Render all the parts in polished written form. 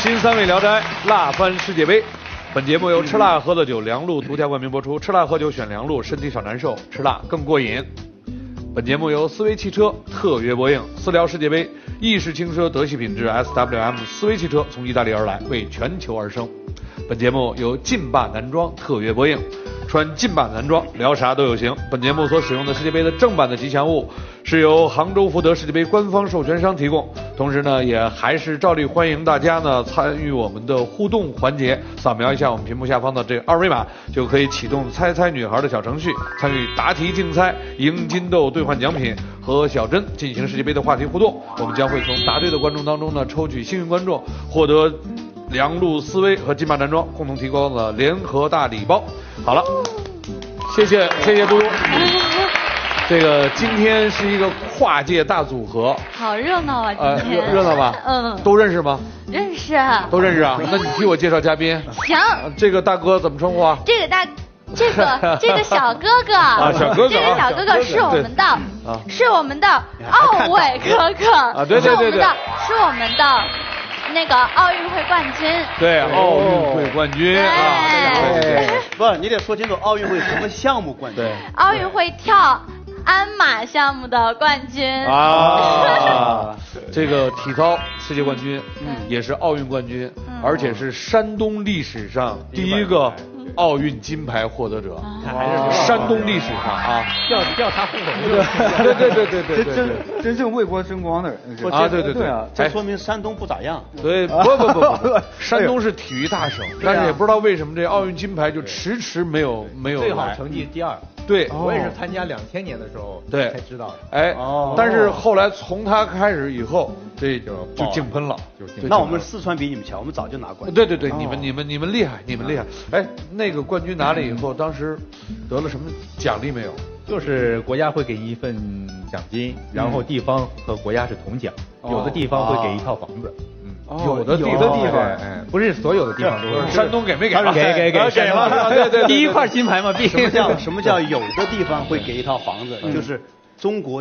新三味聊斋辣翻世界杯，本节目由吃辣喝的酒良露独家冠名播出。吃辣喝酒选良露，身体少难受，吃辣更过瘾。本节目由思维汽车特约播映。私聊世界杯，意式轻奢德系品质 SWM 思维汽车从意大利而来，为全球而生。本节目由劲霸男装特约播映。穿劲霸男装，聊啥都有型。本节目所使用的世界杯的正版的吉祥物是由杭州福德世界杯官方授权商提供。同时呢，也还是照例欢迎大家呢参与我们的互动环节，扫描一下我们屏幕下方的这个二维码，就可以启动猜猜女孩的小程序，参与答题竞猜，赢金豆兑换奖品，和小珍进行世界杯的话题互动。我们将会从答对的观众当中呢抽取幸运观众，获得良露思维和劲霸男装共同提供的联合大礼包。好了，谢谢嘟嘟。这个今天是一个跨界大组合， 好热闹啊！今天热闹吧？ 嗯， 都认识吗？ 认识， 都认识啊。那你替我介绍嘉宾。 行。 这个大哥怎么称呼啊？ 这个小哥哥啊，小哥哥， 这个小哥哥是我们的，是我们的奥伟哥哥啊，对，是我们的。那个奥运会冠军， 对，奥运会冠军啊， 不是，你得说清楚奥运会什么项目冠军？对， 奥运会跳鞍马项目的冠军啊，这个体操世界冠军，也是奥运冠军，而且是山东历史上第一个奥运金牌获得者，山东历史上啊， 要他后头， 对， 真正为国争光的人啊，对啊，这说明山东不咋样。 对，不，山东是体育大省，但是也不知道为什么这奥运金牌就迟没有最好成绩第二。 对， 我也是参加2000年的时候才知道的。 哎，但是后来从他开始以后，这就井喷了。 那我们四川比你们强，我们早就拿冠军。对，你们厉害，你们厉害。哎，那个冠军拿了以后，当时得了什么奖励没有？ 就是国家会给一份奖金，然后地方和国家是同奖，有的地方会给一套房子。 有的地方， 不是所有的地方都是。 山东给没给？ 给了。对，第一块金牌嘛， 什么叫有的地方会给一套房子？就是中国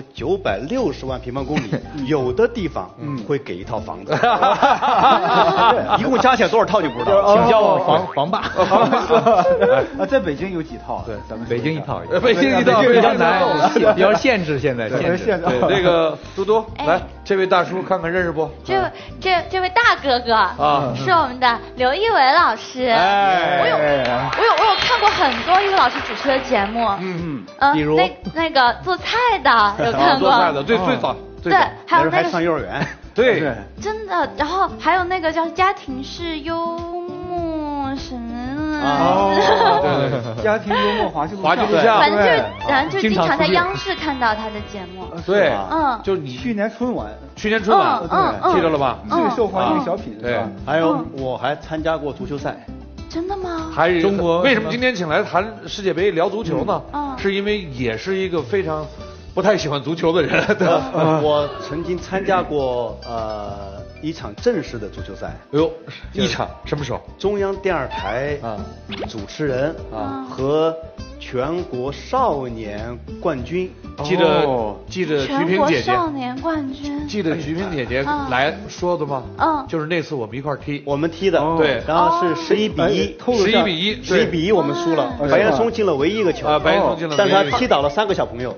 960万平方公里，有的地方会给一套房子。一共加起来多少套就不知道， 请叫我房霸。 啊，在北京有几套？ 对，咱们北京一套， 北京一套比较难，比较限制现在限制。 对，那个嘟嘟来，这位大叔看看认识不？ 这位大哥哥啊，是我们的刘仪伟老师。我有看过很多仪伟老师主持的节目。 比如那个做菜的有看过。 做菜的最早。 对，还有那个上幼儿园。 对， 真的。然后还有那个叫家庭式幽默什么。 对，家庭幽默滑稽录像， 反正就经常在央视看到他的节目。 对， 就是你去年春晚， 记得了吧？ 最受欢迎小品。 对， 还有我还参加过足球赛。 真的吗？ 还有中国为什么今天请来谈世界杯聊足球呢？是因为也是一个非常不太喜欢足球的人。 我曾经参加过一场正式的足球赛。 哎呦，一场什么时候？ 中央电视台主持人和全国少年冠军， 记得徐萍姐姐， 少年冠军， 记得徐萍姐姐来说的吗？就是那次我们一块踢， 我们踢的， 对， 然后是11比1，我们输了，白岩松进了唯一一个球， 白岩松进了， 但是他踢倒了3个小朋友，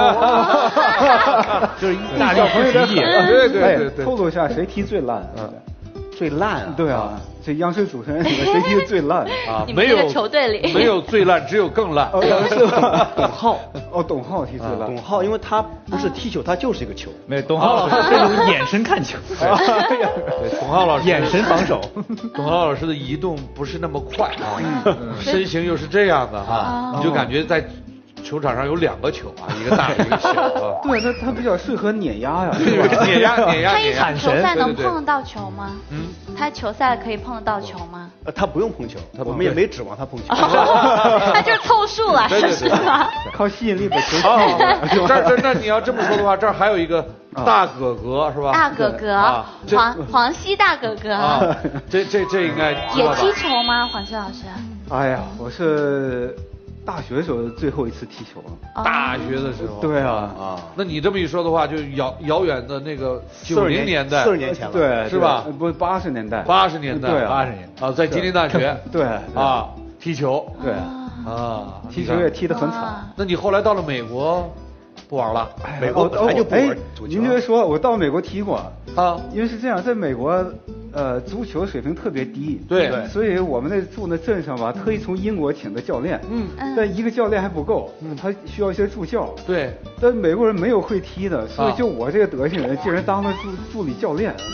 就是意大利奇迹， 对， 透露一下谁踢最烂？ 最烂啊？ 对啊。这央视主持人里面谁踢的最烂啊？ 没有球队里没有最烂，只有更烂。 董浩董浩踢最烂。 董浩，因为他不是踢球，他就是一个球。 没有，董浩老师是用眼神看球。 对，董浩老师眼神防守。 董浩老师的移动不是那么快啊，身形又是这样的哈，你就感觉在球场上有2个球啊，一个大一个小啊。 对，他比较适合碾压呀， 碾压。 他一场球赛能碰到球吗？他球赛可以碰得到球吗？ 他不用碰球，我们也没指望他碰球。 他就是凑数了，是吧？ 靠吸引力把球。 这那你要这么说的话，这儿还有一个大哥哥是吧？ 大哥哥，黄西大哥哥。 这应该也踢球吗？黄西老师？ 哎呀，我是大学的时候最后一次踢球了。 大学的时候。 对啊。 那你这么一说的话，就遥远的那个90年代 ，40年前了， 对， 是吧？ 不，80年代。 80年代， 对 ，80年啊，在吉林大学， 对啊，踢球， 对啊， 踢球也踢得很惨。 那你后来到了美国，不玩了？ 美国本来就不玩足球。 您别说，我到美国踢过啊， 因为是这样，在美国。足球水平特别低， 对， 所以我们住那镇上吧，特意从英国请的教练，但一个教练还不够，他需要一些助教， 对， 但美国人没有会踢的，所以就我这个德行人，竟然当了助理教练，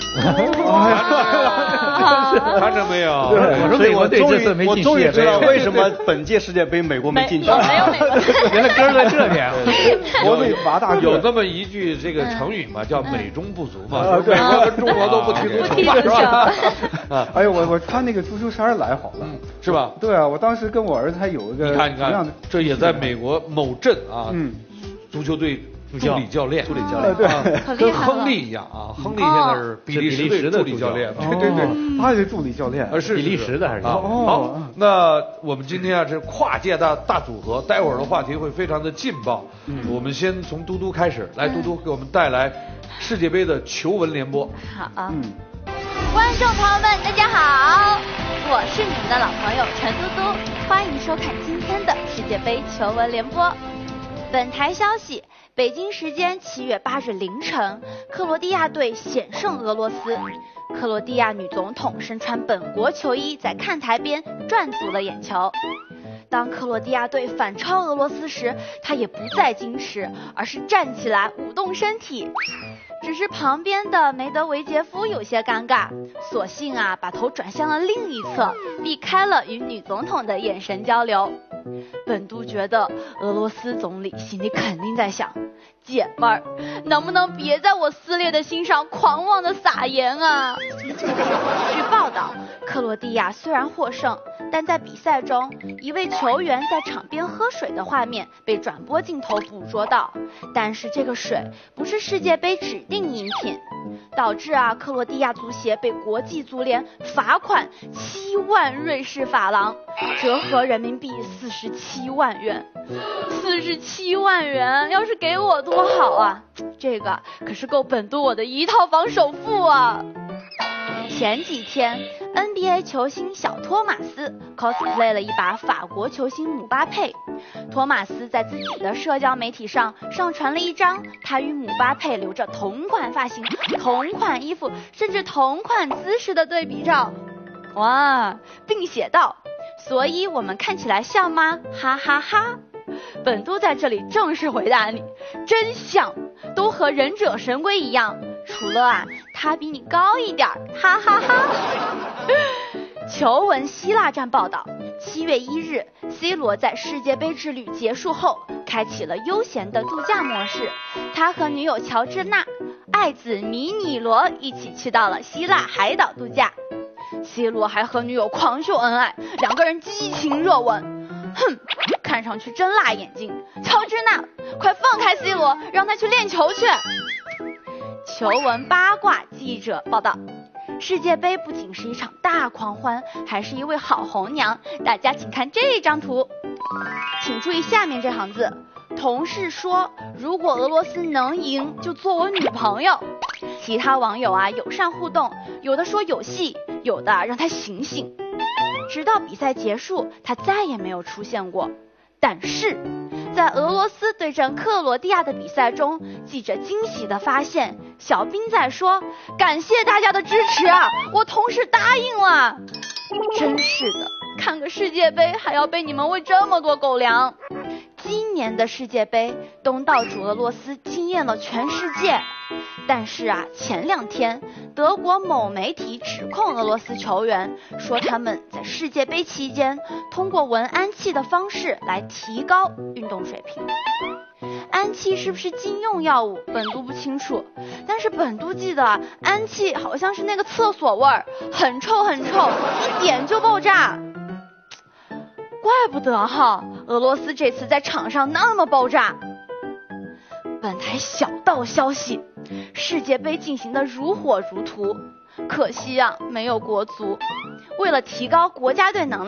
看着没有？ 我说美国队这次没进世界杯， 我终于知道为什么本届世界杯美国没进去， 没有美国， 原来根在这边， 国内拔大个， 有这么一句这个成语嘛，叫美中不足嘛，美国跟中国都不踢足球嘛，是吧？ 哎呦，我穿那个足球衫来好了， 是吧？ 对啊，我当时跟我儿子还有一个， 你看，这也在美国某镇啊，足球队助理教练， 对， 跟亨利一样啊，亨利现在是比利时的助理教练， 对，他是助理教练， 是比利时的还是？ 好，那我们今天啊是跨界大组合，待会儿的话题会非常的劲爆，我们先从嘟嘟开始，来，嘟嘟给我们带来世界杯的球文联播。 好，观众朋友们，大家好，我是你们的老朋友陈嘟嘟，欢迎收看今天的世界杯球文联播。本台消息，北京时间7月8日凌晨，克罗地亚队险胜俄罗斯。克罗地亚女总统身穿本国球衣在看台边赚足了眼球。当克罗地亚队反超俄罗斯时，她也不再矜持，而是站起来舞动身体。只是旁边的梅德韦杰夫有些尴尬，索性把头转向了另一侧，避开了与女总统的眼神交流。本都觉得俄罗斯总理心里肯定在想，姐们儿，能不能别在我撕裂的心上狂妄的撒盐啊？据报道，克罗地亚虽然获胜，但在比赛中，一位球员在场边喝水的画面被转播镜头捕捉到，但是这个水不是世界杯指定饮品，导致克罗地亚足协被国际足联罚款7万瑞士法郎，折合人民币47万元。47万元，要是给我多好啊！这个可是够本都我的一套房首付啊！前几天 NBA 球星小托马斯 cosplay 了一把法国球星姆巴佩。托马斯在自己的社交媒体上传了一张他与姆巴佩留着同款发型、同款衣服，甚至同款姿势的对比照。哇，并写道：所以我们看起来像吗？哈哈哈！本都在这里正式回答你，真像，都和忍者神龟一样，除了他比你高一点，哈哈哈。球文希腊站报道，7月1日 C 罗在世界杯之旅结束后开启了悠闲的度假模式，他和女友乔治娜、爱子米尼罗一起去到了希腊海岛度假。C 罗还和女友狂秀恩爱，两个人激情热吻，看上去真辣眼睛。乔治娜，快放开 C 罗，让他去练球去。球文八卦记者报道，世界杯不仅是一场大狂欢，还是一位好红娘。大家请看这张图，请注意下面这行字，同事说如果俄罗斯能赢就做我女朋友。其他网友友善互动，有的说有戏，有的让他醒醒。直到比赛结束，他再也没有出现过。但是在俄罗斯对阵克罗地亚的比赛中，记者惊喜地发现，小兵仔说感谢大家的支持我同事答应了。真是的，看个世界杯还要被你们喂这么多狗粮。今年的世界杯，东道主俄罗斯惊艳了全世界。但是前2天，德国某媒体指控俄罗斯球员，说他们在世界杯期间通过闻氨气的方式来提高运动水平。氨气是不是禁用药物，本都不清楚，但是本都记得氨气好像是那个厕所味儿，很臭很臭，一点就爆炸。怪不得俄罗斯这次在场上那么爆炸。本台小道消息，世界杯进行的如火如荼，可惜没有国足。为了提高国家队能力，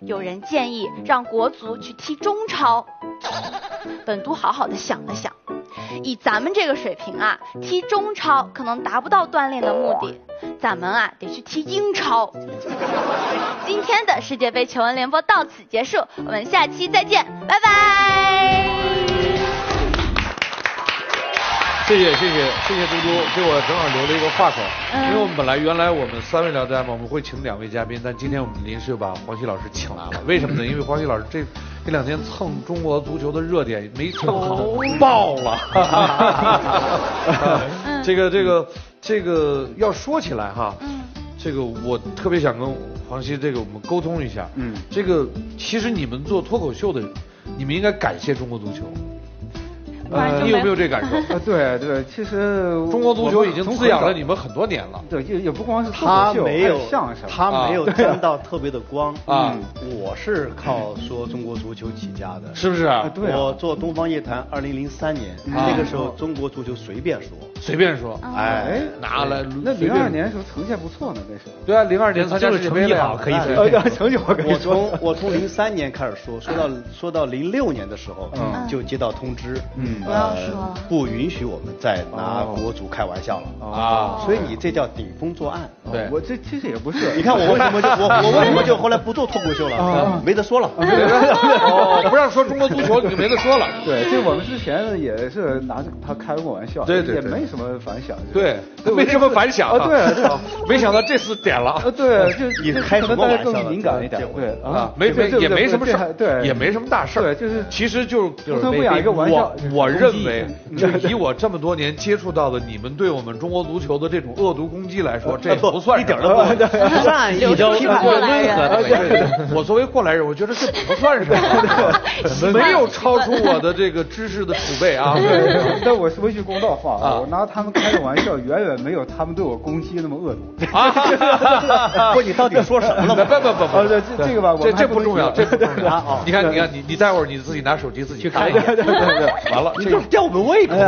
有人建议让国足去踢中超。本都好好的想了想，以咱们这个水平啊，踢中超可能达不到锻炼的目的，咱们啊得去踢英超。今天的世界杯球文联播到此结束，我们下期再见，拜拜。 谢谢嘟嘟给我正好留了一个话口，因为我们原来我们3位聊斋嘛，我们会请2位嘉宾，但今天我们临时把黄西老师请来了，为什么呢？因为黄西老师这2天蹭中国足球的热点没蹭好，爆了。这个要说起来哈，这个我特别想跟黄西我们沟通一下，这个其实你们做脱口秀的，你们应该感谢中国足球。你有没有这感受？ 对，其实中国足球已经滋养了你们很多年了。 对，也不光是脱口秀，还有相声， 他没有沾到特别的光啊。我是靠说中国足球起家的， 是不是啊？ 对， 我做东方夜谭2003年，那个时候中国足球随便说， 哎，拿来。 那02年的时候成绩还不错呢，那时候。 对啊，02年参加世界杯了， 可以随便。成绩好可以说。 我从03年开始说到06年的时候，就接到通知， 不要说了， 不允许我们再拿国足开玩笑了啊！所以你这叫顶风作案。 对， 我这其实也不是。 你看我为什么就后来不做脱口秀了？没得说了。 不让说中国足球，你就没得说了。 对，这我们之前也是拿着他开过玩笑， 对， 也没什么反响。 对，没什么反响啊。 对， 没想到这次点了。 对，就你开什么玩笑？ 更敏感一点。对啊， 也没什么事儿， 对， 也没什么大事儿。 对，就是其实就是不养一个玩笑。 我认为，就以我这么多年接触到的你们对我们中国足球的这种恶毒攻击来说，这不算一点都不善意批判过来人。 我作为过来人，我觉得这不算什么，没有超出我的这个知识的储备啊。 但我说一句公道话啊，我拿他们开的玩笑远远没有他们对我攻击那么恶毒啊。不，你到底说什么了？ 不， 这个吧， 这不重要，这不重要。你看，你待会儿你自己拿手机自己看一下。完了， 你这吊我们胃口。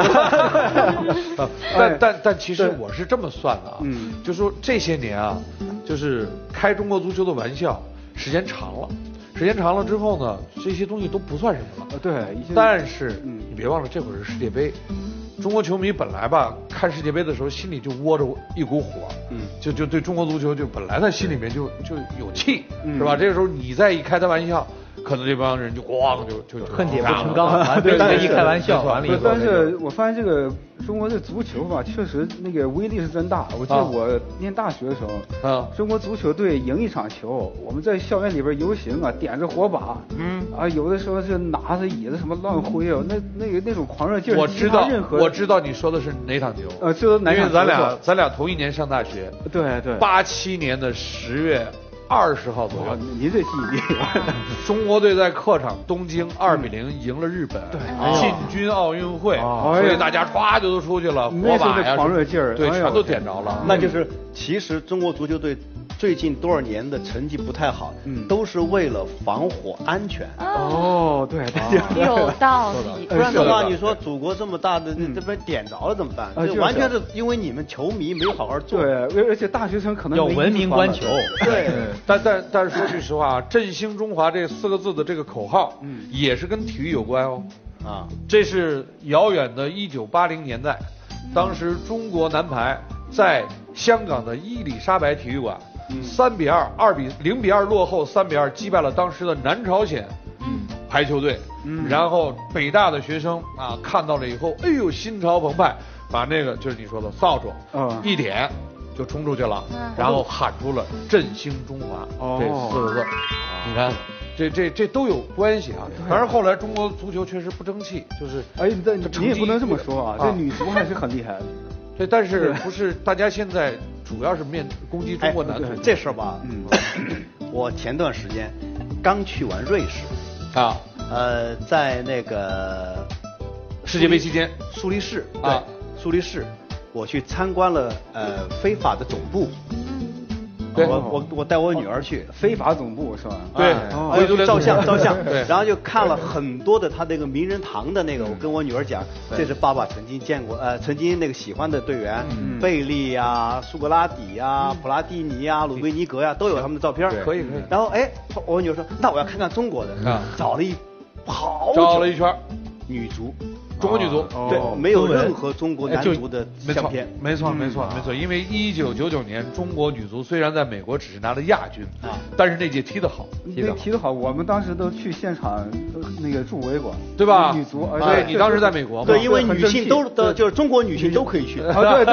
但其实我是这么算的啊，就说这些年啊，就是开中国足球的玩笑时间长了之后呢，这些东西都不算什么了。 对， 但是你别忘了，这会儿是世界杯。中国球迷本来吧，看世界杯的时候心里就窝着一股火，就对中国足球就本来他心里面就有气，是吧？这个时候你再一开他玩笑，可能这帮人就咣就恨铁不成钢，对，一开玩笑完了以后。 但是我发现这个中国这足球吧，确实那个威力是真大。我记得我念大学的时候，中国足球队赢一场球，我们在校园里边游行啊，点着火把，有的时候是拿着椅子什么乱挥啊，那种狂热劲儿。 我知道你说的是哪场球？ 知道因为咱俩同一年上大学。 对。 87年的10月20号左右。 您这记忆力。 中国队在客场东京2-0赢了日本，进军奥运会，所以大家歘就都出去了，火把呀， 狂热劲儿， 对，全都点着了。 那就是其实中国足球队最近多少年的成绩不太好，都是为了防火安全。 对， 有道理。 不然的话，你说祖国这么大的，这边点着了怎么办？这完全是因为你们球迷没有好好做。 对，而且大学生可能要文明观球。 对，但是说句实话，振兴中华这4个字的这个口号，也是跟体育有关哦。这是遥远的1980年代，当时中国男排在香港的伊丽莎白体育馆0-2落后3-2击败了当时的南朝鲜排球队，然后北大的学生啊看到了以后，哎呦心潮澎湃，把那个就是你说的扫帚一点就冲出去了，然后喊出了振兴中华这4个字。你看这都有关系啊。当然后来中国足球确实不争气，就是你也不能这么说啊，这女足还是很厉害的。 对，但是不是大家现在主要是攻击中国男足这事儿吧？我前段时间刚去完瑞士啊， 在那个世界杯期间， 苏黎世啊，苏黎世，我去参观了非法的总部。 对， 我带我女儿去非法总部是吧？ 对， 照相， 对， 然后就看了很多的他那个名人堂的那个，我跟我女儿讲，这是爸爸曾经见过，曾经那个喜欢的队员，贝利呀、苏格拉底呀、普拉蒂尼呀、鲁维尼格呀，都有他们的照片。 可以。 然后我女儿说，那我要看看中国的，找了一圈，女足。 中国女足对，没有任何中国男足的相片。 没错，因为1999年中国女足虽然在美国只是拿了亚军但是那届踢得好， 踢得好。我们当时都去现场那个助威过， 对吧？ 女足， 对，你当时在美国嘛？ 对，因为女性就是中国女性都可以去。 对，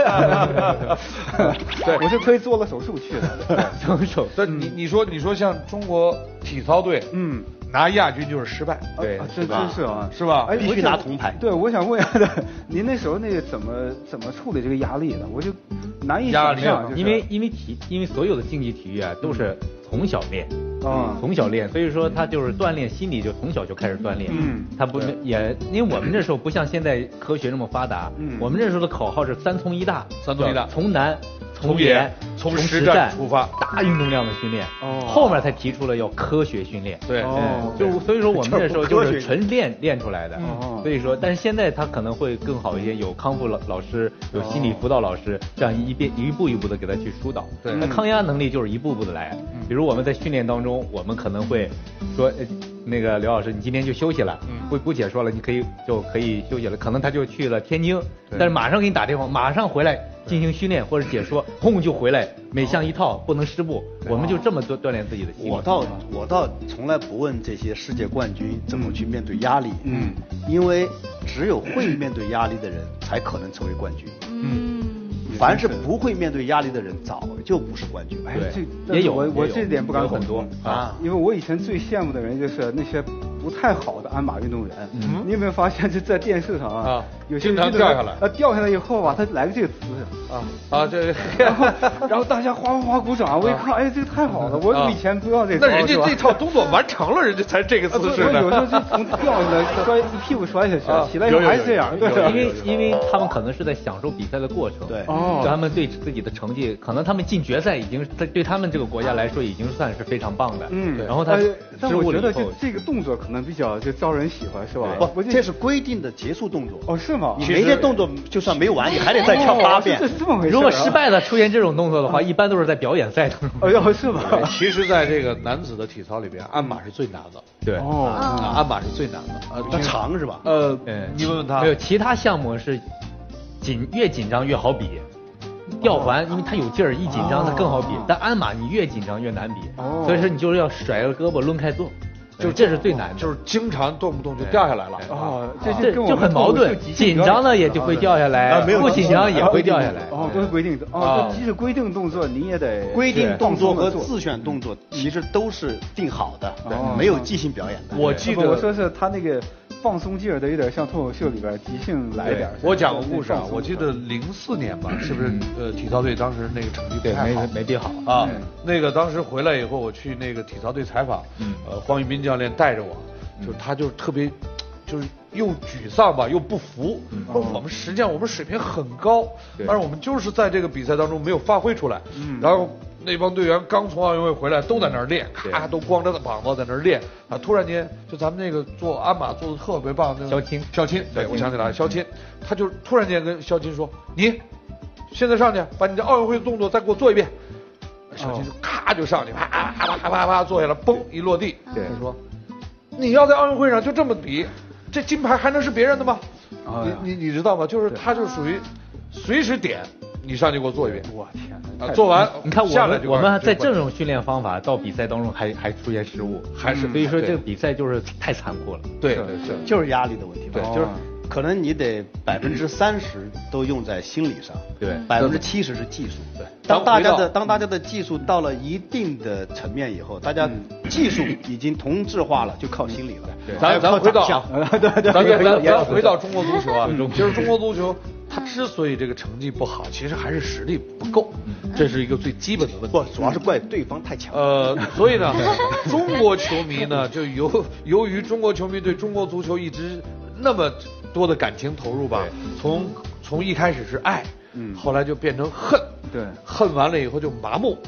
我是推做了手术去的。 手术。你说像中国体操队，拿亚军就是失败， 对，真是啊， 是吧？ 必须拿铜牌。 对，我想问一下，您那时候那个怎么处理这个压力呢？我就难以想象， 因为所有的竞技体育啊都是从小练，从小练，所以说他就是锻炼心理就从小就开始锻炼，他不也因为我们那时候不像现在科学那么发达，我们那时候的口号是3从1大，从难。从严，从实战出发，大运动量的训练，后面才提出了要科学训练。 对， 就所以说我们那时候就是纯练出来的。所以说，但是现在他可能会更好一些，有康复老师，有心理辅导老师，这样一步一步的给他去疏导。 对， 那抗压能力就是一步步的来。比如我们在训练当中，我们可能会说，那个刘老师，你今天就休息了，不解说了，你可以休息了。可能他就去了天津，但是马上给你打电话，马上回来进行训练或者解说，轰就回来，每项一套，不能失步。我们就这么锻炼自己的心。 我倒从来不问这些世界冠军怎么去面对压力，因为只有会面对压力的人才可能成为冠军。凡是不会面对压力的人，早就不是冠军。 对，也有我这点不敢很多啊，因为我以前最羡慕的人就是那些不太好的鞍马运动员。你有没有发现，就在电视上有些经常掉下来， 掉下来以后吧，他来个这个姿势这， 然后大家哗哗哗鼓掌。我一看，这个太好了，我以前不要这个。 那人家这套动作完成了，人家才这个姿势呢。 有时候就从掉下来一屁股摔下去，起来以后还是这样。 因为他们可能是在享受比赛的过程。 对。 他们对自己的成绩，可能他们进决赛已经对他们这个国家来说已经算是非常棒的。然后但我觉得这个动作可能比较就招人喜欢，是吧？ 不，这是规定的结束动作。 是吗？ 你每件动作就算没完，你还得再跳8遍。 这么回事。 如果失败了出现这种动作的话，一般都是在表演赛当中。 是吗？ 其实，在这个男子的体操里边，鞍马是最难的。 对。 鞍马是最难的。 它长是吧？ 你问问他。 没有，其他项目是越紧张越好比。吊环，因为它有劲儿，一紧张它更好比。但鞍马你越紧张越难比，所以说你就是要甩个胳膊抡开做，这是最难的， 就是经常动不动就掉下来了。 这就很矛盾，紧张了也就会掉下来，不紧张也会掉下来。 都是规定的。即使规定动作你也得规定动作和自选动作其实都是定好的，没有即兴表演的。 我记得我说是他那个放松劲儿的，有点像脱口秀里边即兴来点。 我讲个故事啊，我记得04年吧，是不是？体操队当时那个成绩不太好， 没比好啊。那个当时回来以后，我去那个体操队采访，黄宇斌教练带着我，就是他就是特别，就是又沮丧吧，又不服，说我们实际上我们水平很高，但是我们就是在这个比赛当中没有发挥出来。然后那帮队员刚从奥运会回来，都在那儿练，咔都光着膀子在那儿练啊！突然间，就咱们那个做鞍马做的特别棒的那个肖钦，对，我想起来了，肖钦，他就突然间跟肖钦说：“你现在上去，把你这奥运会的动作再给我做一遍。”肖钦就咔就上去，啪坐下来，嘣一落地，他说：“你要在奥运会上就这么比，这金牌还能是别人的吗？你知道吗？就是他就属于随时点。”你上去给我做一遍， 我天哪！做完， 你看我们在这种训练方法到比赛当中还出现失误，所以说这个比赛就是太残酷了。 对， 就是压力的问题。 对， 就是可能你得30%都用在心理上， 对 ，70%是技术。对，当大家的技术到了一定的层面以后，大家技术已经同质化了，就靠心理了。 咱回到咱回到中国足球啊， 其实中国足球它之所以这个成绩不好，其实还是实力不够，这是一个最基本的问题。 不，主要是怪对方太强。 所以呢，中国球迷呢，就由于中国球迷对中国足球一直那么多的感情投入吧，从一开始是爱，后来就变成恨， 对， 恨完了以后就麻木，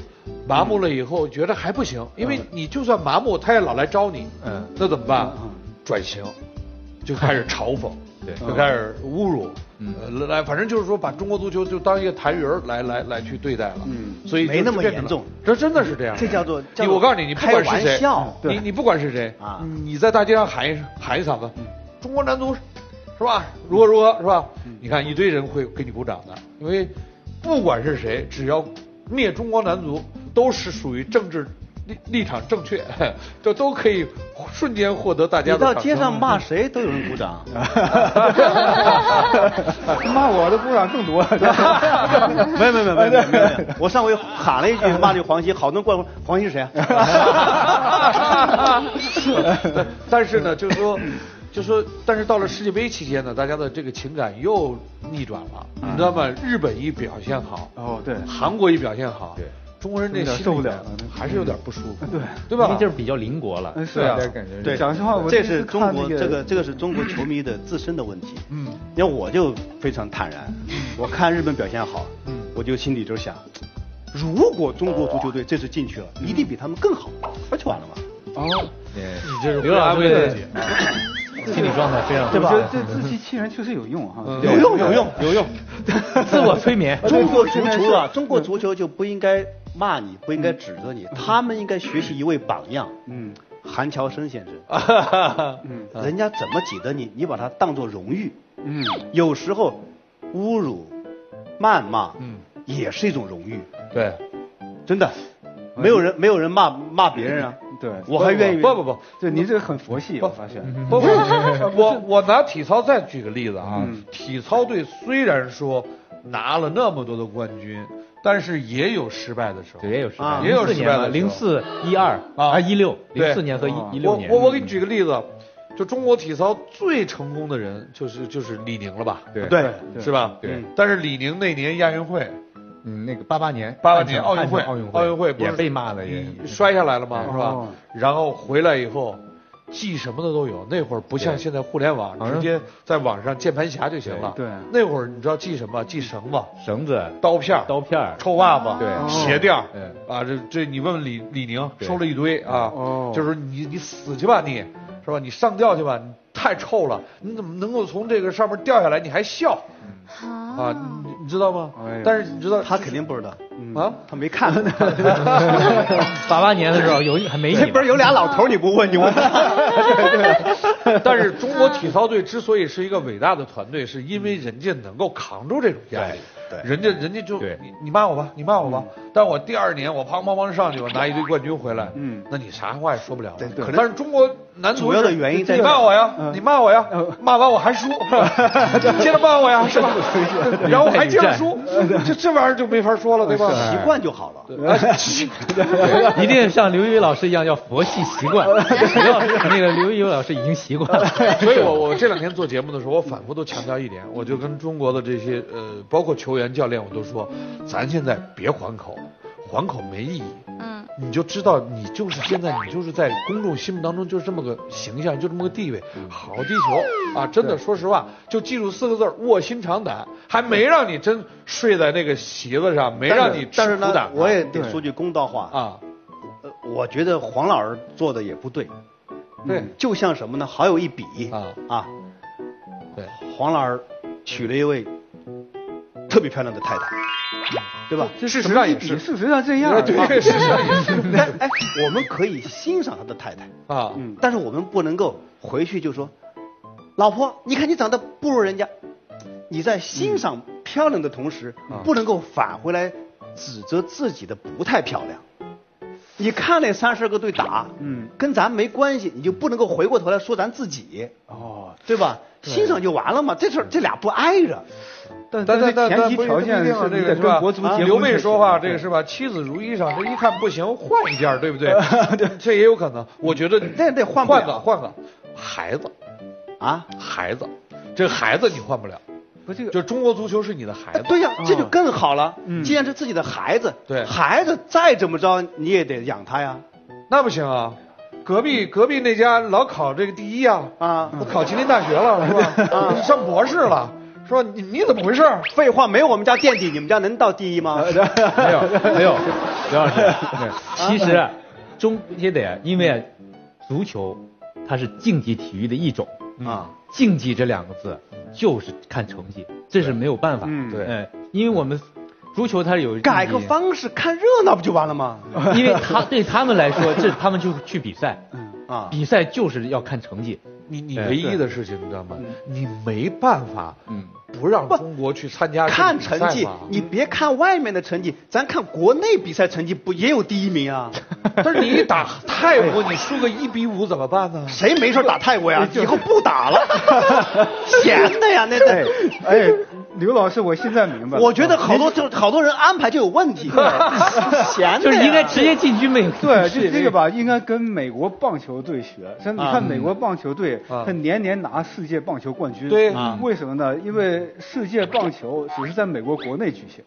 麻木了以后觉得还不行，因为你就算麻木，他也老来招你，那怎么办？转型，就开始嘲讽，就开始侮辱，来，反正就是说把中国足球就当一个痰盂来去对待了，所以没那么严重， 这真的是这样， 这叫做我告诉你，你不管是谁，你不管是谁啊， 你在大街上喊一嗓子，中国男足是吧？如何是吧？你看一堆人会给你鼓掌的，因为不管是谁，只要灭中国男足，都是属于政治立场正确，这都可以瞬间获得大家的掌声。 你到街上骂谁都有人鼓掌， 骂我的鼓掌更多。 没有，我上回喊了一句骂这黄西，好多人过来问黄西是谁啊？ 但是呢，就是说，但是到了世界杯期间呢，大家的这个情感又逆转了，你知道吗？日本一表现好， 对， 韩国一表现好， 对。 中国人这心里还是有点不舒服，对吧？ 因为就是比较邻国了， 是啊， 对， 讲实话， 这是中国这个是中国球迷的自身的问题。因为我就非常坦然，我看日本表现好，我就心里就想，如果中国足球队这次进去了，一定比他们更好，不就完了吗？ 你这是刘老师的心理状态非常， 对吧？这自欺欺人确实有用哈， 有用， 自我催眠。 中国足球啊，中国足球就不应该骂你，不应该指责你，他们应该学习一位榜样，韩乔生先生，人家怎么挤得你，你把它当作荣誉，有时候侮辱、谩骂，也是一种荣誉， 对， 真的，没有人骂别人啊。 对， 我还愿意不， 对，您这个很佛系，我发现。 不，我拿体操再举个例子啊，体操队虽然说拿了那么多的冠军，但是也有失败的时候， 对，也有失败， 也有失败的 04、12啊16，04年和16年。 我给你举个例子，就中国体操最成功的人就是李宁了吧？ 对， 是吧？ 对。 但是李宁那年亚运会。 那个88年奥运会也被骂了，也摔下来了嘛，是吧？然后回来以后，记什么的都有。那会儿不像现在互联网，直接在网上键盘侠就行了。 对， 那会儿你知道记什么？记绳子、刀片、臭袜子、 对， 鞋垫，啊，这你问问李宁，收了一堆啊，就是你死去吧你，是吧？你上吊去吧，你太臭了，你怎么能够从这个上面掉下来？你还笑？啊，你知道吗？但是你知道他肯定不知道啊， 他没看。 88年的时候还没你， 不是有俩老头你不问，你问。 但是中国体操队之所以是一个伟大的团队，是因为人家能够扛住这种压力。 对， 人家就你骂我吧，但我第2年我砰上去，我拿一堆冠军回来，那你啥话也说不了。 对， 但是中国男足主要的原因在你骂我呀，骂完我还输，接着骂我呀，是吧？然后我还接着输，这玩意儿就没法说了，对吧？ 习惯就好了。 一定像刘宇老师一样要佛系习惯。那个刘宇老师已经习惯了。 所以我这2天做节目的时候，我反复都强调一点，我就跟中国的这些包括球员、教练，我都说，咱现在别还口没意义。你就知道你就是在公众心目当中就是这么个形象，就这么个地位，好踢球啊！真的，说实话，就记住4个字：卧薪尝胆。还没让你真睡在那个席子上，没让你吃苦胆。 但是呢，我也得说句公道话啊，我觉得黄老师做的也不对。 对， 就像什么呢？好有一比对，黄老师娶了一位特别漂亮的太太。对吧？ 事实上也是， 事实上这样。 对，事实上也是。 我们可以欣赏他的太太啊， 但是我们不能够回去就说，老婆，你看你长得不如人家。你在欣赏漂亮的同时，不能够返回来指责自己的不太漂亮。你看那32个队打，跟咱没关系，你就不能够回过头来说咱自己，对吧？欣赏就完了嘛，这俩不挨着。 但前提条件是这个是吧？ 刘备说话这个是吧？妻子如衣裳，这一看不行，换一件，对不对？这也有可能。我觉得得换个孩子啊， 孩子，这孩子你换不了。 不，这个就中国足球是你的孩子。 对呀，这就更好了。既然是自己的孩子， 对， 孩子再怎么着你也得养他呀。 那不行啊。隔壁那家老考这个第1啊，考吉林大学了，是吧？上博士了。 说你怎么回事？ 废话，没有我们家垫底，你们家能到第一吗？ 没有，主要是其实也得，因为足球它是竞技体育的一种啊，竞技这2个字就是看成绩，这是没有办法。对，因为我们足球它有改个方式，看热闹不就完了吗？ 因为对他们来说，他们就去比赛，比赛就是要看成绩。 你唯一的事情你知道吗？你没办法，不让中国去参加看成绩，你别看外面的成绩，咱看国内比赛成绩不也有第1名啊？ 但是你打泰国，你输个1比5怎么办呢？ 谁没事打泰国呀？以后不打了，闲的呀那刘老师，我现在明白了。 我觉得好多人安排就有问题，闲的就是应该直接进军美。 对，这个吧，应该跟美国棒球队学。像你看美国棒球队，他年拿世界棒球冠军。 对， 为什么呢？因为世界棒球只是在美国国内举行。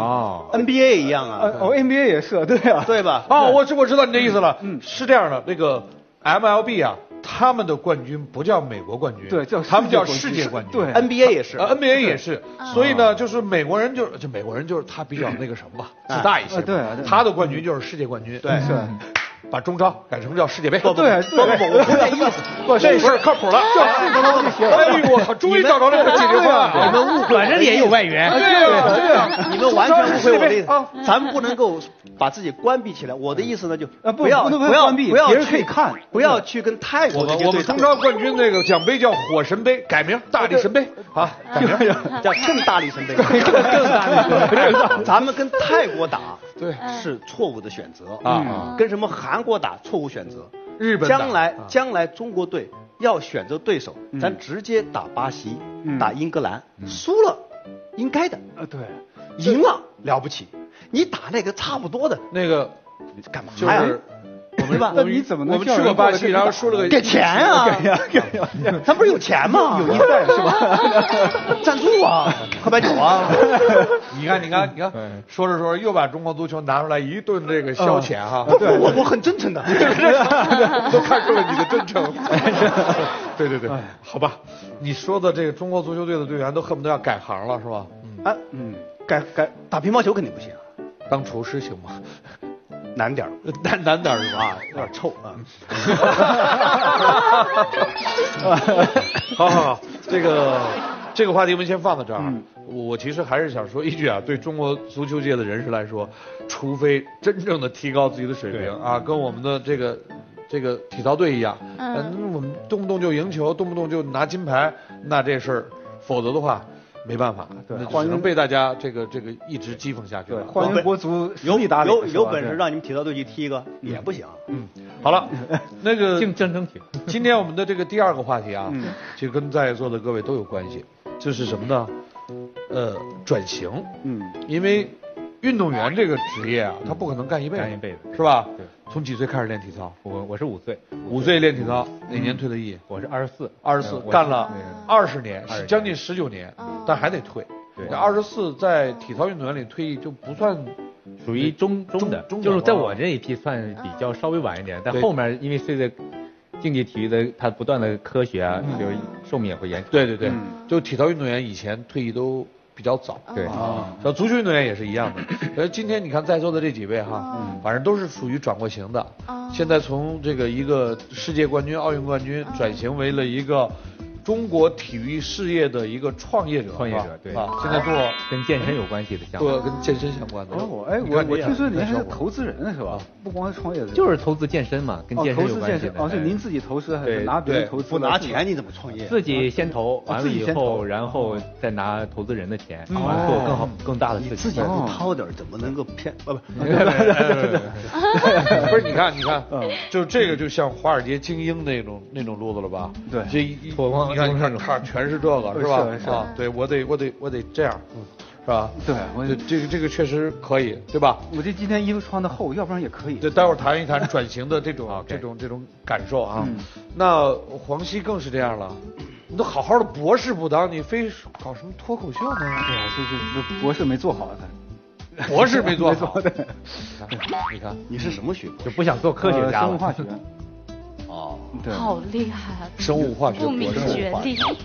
NBA 一样啊。 NBA 也是，对啊， 对吧？ 我知道你的意思了。是这样的，那个 MLB 啊。他们的冠军不叫美国冠军， 对， 他们叫世界冠军。 对 ，NBA 也是 ，NBA 也是。所以呢，就是美国人就是他比较那个什么吧，自大一些。 对， 他的冠军就是世界冠军。 对， 是。 把中超改成叫世界杯。 不，我不这意思。 这事儿靠谱了。哎呦，我靠，终于找着这个解决方案。 你们误会， 反正也有外援。 对，你们完全误会我的意思。咱们不能够把自己关闭起来。我的意思呢，就不要关闭，别人可以看， 不要去跟泰国我们中超冠军那个奖杯叫火神杯，改名大力神杯啊，改名叫更大力神杯， 更大力神杯。 咱们跟泰国打， 对， 是错误的选择啊。跟什么韩国打，错误选择。 日本将来中国队要选择对手，咱直接打巴西，打英格兰，输了应该的， 对， 赢了了不起。你打那个差不多的那个干嘛呀？ 对吧？ 那你怎么能？ 我们去过巴西，然后输了个给钱啊！ 给呀！ 咱不是有钱吗？ 友谊赛是吧？ 赞助啊，喝白酒啊！ 你看，说着说着又把中国足球拿出来一顿这个消遣哈。 我很真诚的， 都看出了你的真诚。对，好吧，你说的这个中国足球队的队员都恨不得要改行了是吧？ 改打乒乓球肯定不行， 当厨师行吗？ 难点难点是吧？ 有点臭啊。 好，这个话题我们先放到这儿。我其实还是想说一句啊，对中国足球界的人士来说，除非真正的提高自己的水平啊，跟我们的这个体操队一样，我们动不动就赢球，动不动就拿金牌，那这事儿，否则的话。没办法，那只能被大家这个一直讥讽下去了。 欢迎国足有本事让你们体操队去踢一个也不行。 好了，那个竞争体。 今天我们的这个第2个话题啊，其实跟在座的各位都有关系，就是什么呢？转型。因为运动员这个职业啊，他不可能干一辈子，是吧？对。从几岁开始练体操？ 我是5岁 ，5岁练体操，哪年退的役？ 我是 24，干了20年，将近19年，但还得退。对，24在体操运动员里退役就不算， 属于中的，就是在我这一批算比较稍微晚一点，但后面因为随着竞技体育的它不断的科学啊，就寿命也会延长。 对，就体操运动员以前退役都比较早， 对像足球运动员也是一样的。今天你看在座的这几位哈，反正都是属于转过型的。现在从这个一个世界冠军、奥运冠军转型为了一个中国体育事业的一个创业者， 对啊，现在做跟健身有关系的项目， 做跟健身相关的。 我听说您还是投资人是吧？不光是创业者， 就是投资健身嘛，跟健身有关系的。 是您自己投资还是拿别人投资？ 不拿钱你怎么创业？ 自己先投，完了以后，然后再拿投资人的钱，完了做更好、更大的事情。 自己不掏点，怎么能够骗？不是，你看，就这个就像华尔街精英那种路子了吧？ 对， 这你看，全是这个，是吧？啊，对我得这样，是吧？对，这个确实可以，对吧？ 我这今天衣服穿的厚，要不然也可以。 对，待会儿谈一谈转型的这种感受啊。那黄西更是这样了，你都好好的博士不当，你非搞什么脱口秀呢？ 对，这博士没做好他。博士没做好。你看， 你是什么学？ 就不想做科学家了。 生物化学。 对，好厉害啊！ 生物化学不明觉厉。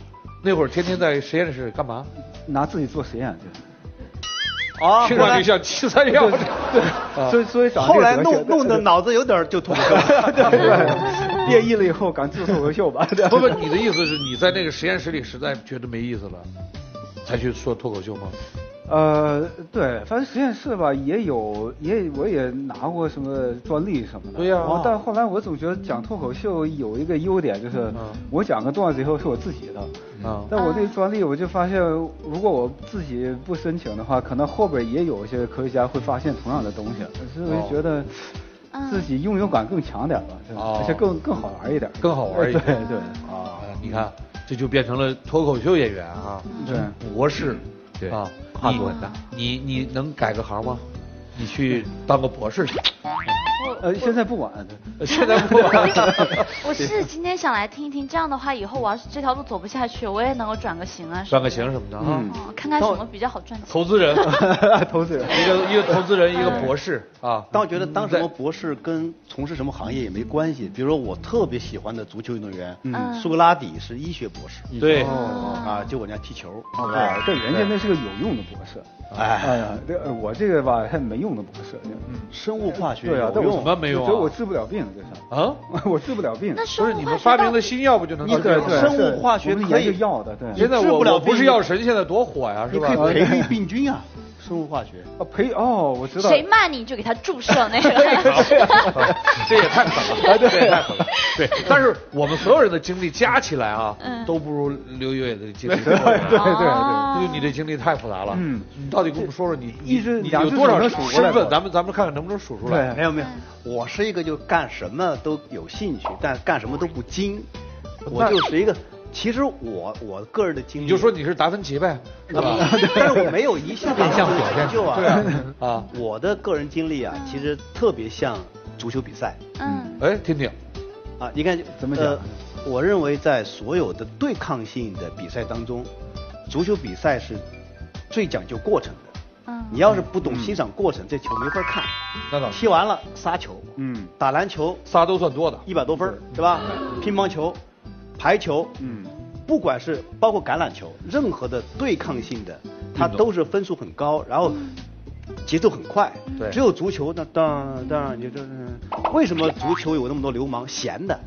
那会儿天天在实验室干嘛？ 拿自己做实验啊， 听上去像7-3药。 对，所以后来弄得脑子有点就脱口秀。 对，变异了以后敢做脱口秀吧？ 不，你的意思是你在那个实验室里实在觉得没意思了，才去说脱口秀吗？ 对，反正实验室吧我也拿过什么专利什么的。 对呀。 但后来我总觉得讲脱口秀有一个优点，就是我讲个段子以后是我自己的。但我这个专利我就发现，如果我自己不申请的话，可能后边也有一些科学家会发现同样的东西，所以我就觉得自己拥有感更强点吧，而且更好玩一点。 更好玩一点。 对。 你看，这就变成了脱口秀演员啊。 对。 博士。 对啊， 跨度很大。 你能改个行吗？你去当个博士去。 现在不晚， 现在不晚。 我是今天想来听一听，这样的话以后我要是这条路走不下去，我也能够转个型啊。 转个型什么的啊。 看看什么比较好赚钱。 投资人， 投资人， 一个投资人，一个博士啊。 但我觉得当什么博士跟从事什么行业也没关系。比如说我特别喜欢的足球运动员，苏格拉底是医学博士。 对。 就我家踢球。 对，人家那是个有用的博士。哎呀，我这个吧还没用的博士。 生物化学。 对啊， 有什么没用啊？ 我治不了病，这是啊， 我治不了病。 那不是你们发明的新药不就能治病？ 对， 生物化学可以药的。对， 现在我不是药神，现在多火呀，是吧？ 你可以培育病菌啊，生物化学。 我知道。 谁骂你就给他注射那个。 这也太狠了，这也太狠了。对，但是我们所有人的经历加起来啊，都不如刘越野的经历。对，你这经历太复杂了。你到底给我们说说你有多少身份？咱们看看能不能数出来。 没有，我是一个就干什么都有兴趣，但干什么都不精。我就是一个，其实我个人的经历， 你就说你是达芬奇呗，是吧？ 但是我没有一项变相表现就啊，我的个人经历啊，其实特别像足球比赛。 听听。 你看怎么讲？ 我认为在所有的对抗性的比赛当中，足球比赛是最讲究过程的。你要是不懂欣赏过程，这球没法看。 那倒踢完了仨球，打篮球仨都算多的 ，100多分，对吧？乒乓球、排球，不管是包括橄榄球，任何的对抗性的，它都是分数很高，然后节奏很快。 对， 只有足球那当然你就是为什么足球有那么多流氓？闲的，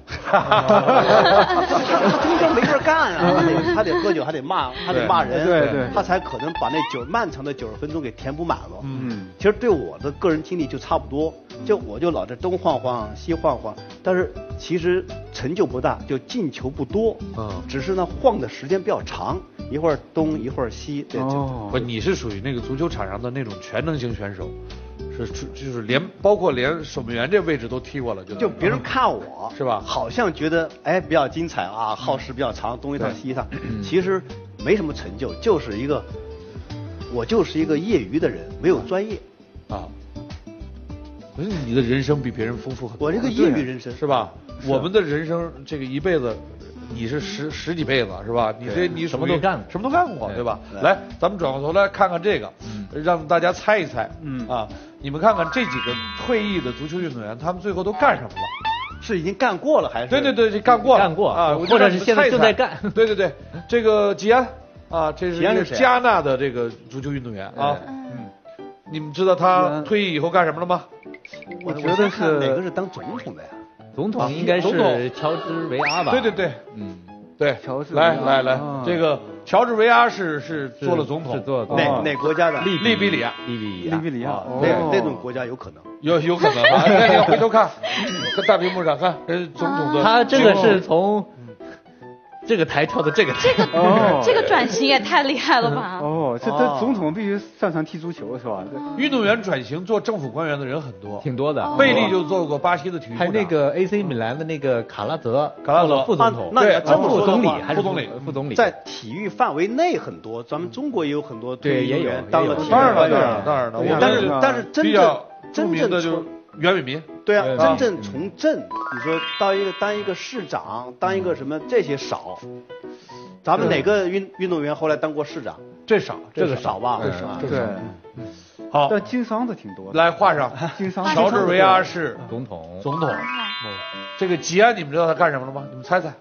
中间没事干啊，他得喝酒，还得骂人， 对， 他才可能把那漫长的90分钟给填补满了。其实对我的个人经历就差不多，我就老在东晃晃西晃晃，但是其实成就不大，就进球不多，只是呢晃的时间比较长，一会儿东一会儿西。 不，你是属于那个足球场上的那种全能型选手。就是包括连守门员这位置都踢过了， 就别人看我是吧？ 好像觉得比较精彩啊，耗时比较长，东一趟西一趟，其实没什么成就，我就是一个业余的人，没有专业啊。可是你的人生比别人丰富很多。 我这个业余人生是吧？我们的人生这个一辈子，你是十几辈子是吧？你什么都干过，对吧？来，咱们转过头来看看这个，让大家猜一猜。你们看看这几个退役的足球运动员，他们最后都干什么了？ 是已经干过了还是？ 对，这干过啊，或者是现在正在干。 对，这个吉安啊，这是一个加纳的这个足球运动员啊。你们知道他退役以后干什么了吗？ 我觉得是哪个是当总统的呀？ 总统应该是乔治维阿吧？ 对，对， 乔治来，这个乔治维阿是做了总统， 哪国家的？ 利比里亚。 那种国家有可能， 有可能啊！那你要回头看，跟大屏幕上看，总统的。 他这个是从这个台跳到这个台， 这个转型也太厉害了吧？ 这总统必须擅长踢足球是吧？ 运动员转型做政府官员的人很多， 挺多的。 贝利就做过巴西的体育部长， 还有那个 AC 米兰的那个卡拉泽副总统， 那这么副总理还是副总理， 在体育范围内很多，咱们中国也有很多对也有当了体育当然了， 但是真正的就是袁伟民。 对啊，真正从政，你说当一个市长，当一个什么这些少。咱们哪个运动员后来当过市长？ 这少吧？ 对。 好， 但经商的挺多的。 来画上， 经商。 乔治维阿是总统。 这个吉安你们知道他干什么了吗？你们猜猜。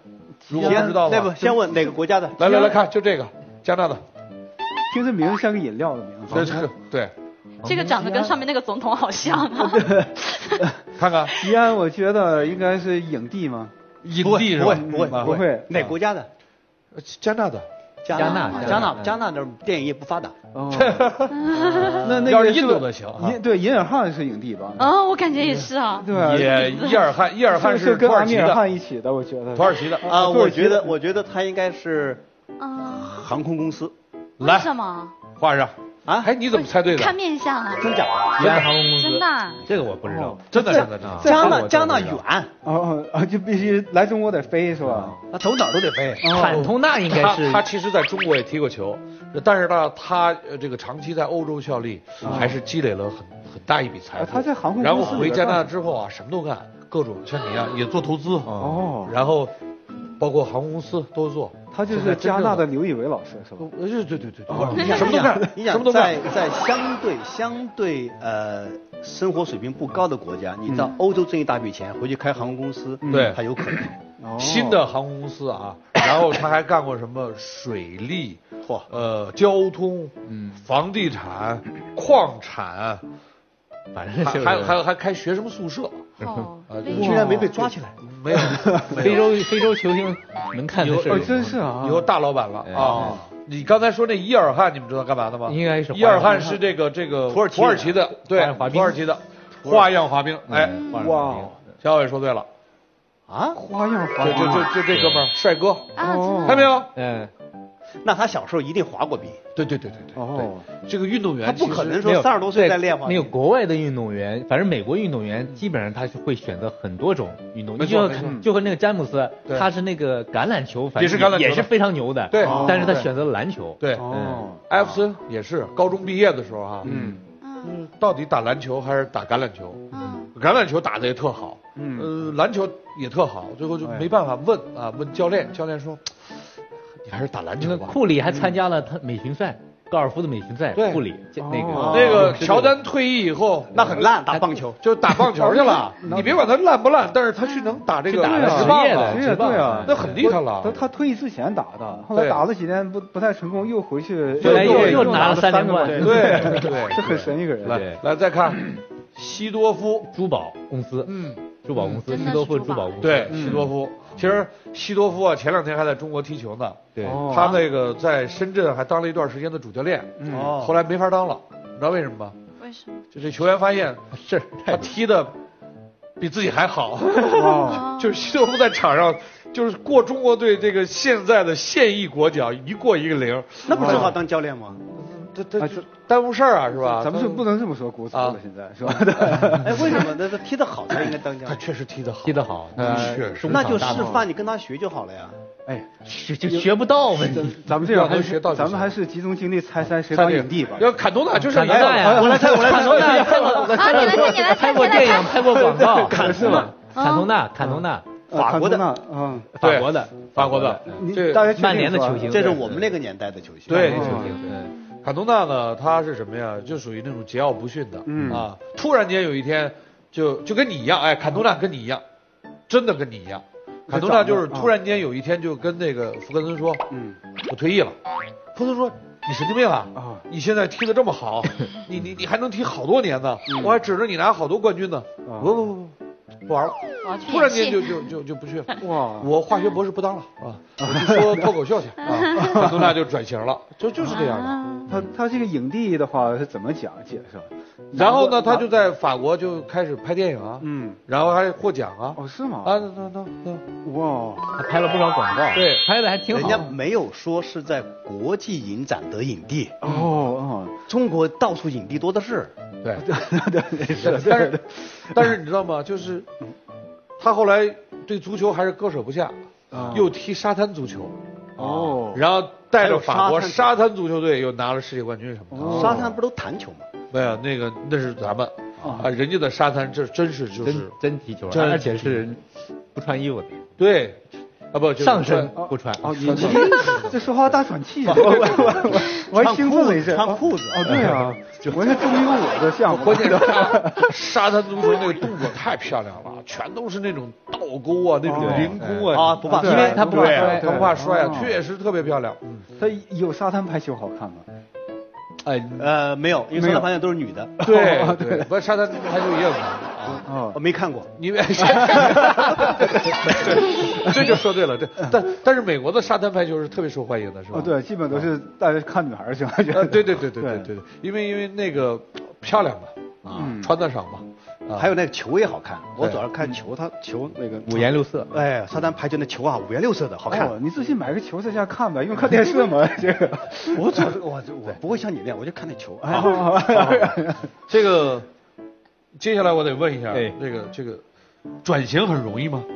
如果不知道那不先问哪个国家的？ 来看，就这个加拿大。 听这名字像个饮料的名字。 对。 这个长得跟上面那个总统好像啊。 看看西安，我觉得应该是影帝吗？ 影帝是吧？ 不会。 哪国家的？ 加拿大。 加纳那电影业不发达。 哦。那要是印度的行。 对，银尔汗是影帝吧？ 哦，我感觉也是啊。 对吧？ 伊尔汗是跟阿米尔汗一起的，我觉得。 土耳其的啊，我觉得他应该是航空公司。 为什么？ 画上。啊，哎，你怎么猜对的？ 看面相啊， 真假的？ 延安航空公司， 真的， 这个我不知道， 真的。 加纳远就必须来中国得飞是吧？ 那走哪儿都得飞。 坎通纳应该是他其实在中国也踢过球，但是呢，他这个长期在欧洲效力，还是积累了很大一笔财富。 他在航空公司， 然后回加拿大之后啊，什么都干，各种像你一样也做投资哦， 然后包括航空公司都做。 他就是加纳的刘仪伟老师是吧？ 对，什么都干，什么都干。 在相对生活水平不高的国家，你到欧洲挣一大笔钱，回去开航空公司， 对， 他有可能。 新的航空公司啊，然后他还干过什么水利、交通、房地产、矿产， 反正还开学生宿舍。 居然没被抓起来。 没有。 非洲球星能看的事真是啊， 以后大老板了啊！你刚才说那伊尔汗，你们知道干嘛的吗？ 应该是伊尔汗是这个土耳其的，对，土耳其的花样滑冰。哎， 哇， 小伟说对了啊，花样滑冰， 就这哥们儿帅哥，看没有？ 那他小时候一定滑过冰。 对。哦，这个运动员他不可能说30多岁在练滑冰。 那个国外的运动员，反正美国运动员基本上他是会选择很多种运动，就和那个詹姆斯，他是那个橄榄球，反正也是非常牛的。 对， 但是他选择了篮球。 对，艾弗森也是高中毕业的时候啊，到底打篮球还是打橄榄球？橄榄球打得也特好，篮球也特好，最后就没办法问教练，教练说。你还是打篮球吧。 库里还参加了他美巡赛，高尔夫的美巡赛。库里那个乔丹退役以后， 那很烂，打棒球就打棒球去了。你别管他烂不烂，但是他去能打这个职业的， 对啊， 那很厉害了。 他退役之前打的，后来打了几年不太成功，又回去， 又拿了3连冠。 对， 这很神一个人。 来再看西多夫珠宝公司，珠宝公司，西多夫珠宝公司。 对，西多夫。其实西多夫啊，前2天还在中国踢球呢。 对， 他那个在深圳还当了一段时间的主教练。后来没法当了，你知道为什么吗？ 为什么？ 就这球员发现是他踢的比自己还好。就是西多夫在场上就是过中国队这个现在的现役国脚一过一个0。 那不正好当教练吗？ 他耽误事儿啊，是吧？ 咱们是不能这么说国足了，现在是吧？ 哎，为什么？他踢得好才应该当教练。 他确实踢得好， 确实。那就示范，你跟他学就好了呀。 哎， 就学不到嘛。 咱们这样学到，咱们还是集中精力猜谁当影帝吧。 要坎通纳就是坎通纳呀， 我来猜， 坎通纳拍过电影，拍过广告， 是吗？ 坎通纳， 法国的， 法国的， 曼联的球星， 这是我们那个年代的球星。 对，球星。坎通纳呢，他是什么呀？就属于那种桀骜不驯的，突然间有一天就跟你一样，哎，坎通纳跟你一样，真的跟你一样。坎通纳就是突然间有一天就跟那个福格森说，我退役了。福格森说，你神经病啊！你现在踢得这么好，你还能踢好多年呢，我还指着你拿好多冠军呢。不玩了，突然间就不去了。哇！我化学博士不当了，我去说脱口秀去。坎通纳就转型了，就是这样的。 他这个影帝的话是怎么解释？ 然后呢，他就在法国就开始拍电影啊，然后还获奖啊。 哦，是吗？ 哇，他拍了不少广告， 对， 拍的还挺好。 人家没有说是在国际影展得影帝。 中国到处影帝多的是。 对，但是你知道吗？就是他后来对足球还是割舍不下，又踢沙滩足球。然后带着法国沙滩足球队又拿了世界冠军什么的。 沙滩不都弹球吗？ 没有，那是咱们人家的沙滩这真是就是真踢球，而且是不穿衣服的。 对。不， 上身不穿。 你这说话大喘气，我还兴奋了一阵。 穿裤子。 对啊，我那终于我的项目。 关键沙滩足球那个动作太漂亮了，全都是那种倒倒钩啊，那种凌空啊，不怕摔， 因为它不怕摔， 它不怕摔啊，确实特别漂亮。 它有沙滩排球好看吗？ 没有，因为沙滩排球都是女的。 对，不，沙滩排球也有男的。我没看过。 你这就说对了，但是美国的沙滩排球是特别受欢迎的，是吧？ 对，基本都是大家看女孩去。 对，因为那个漂亮嘛，穿得上嘛。 还有那个球也好看，我主要看球，它球那个五颜六色。 哎，沙滩排球那球啊，五颜六色的，好看。 你自己买个球在家看吧，用看电视嘛。这个我不会像你那样，我就看那球。 这个接下来我得问一下，这个转型很容易吗？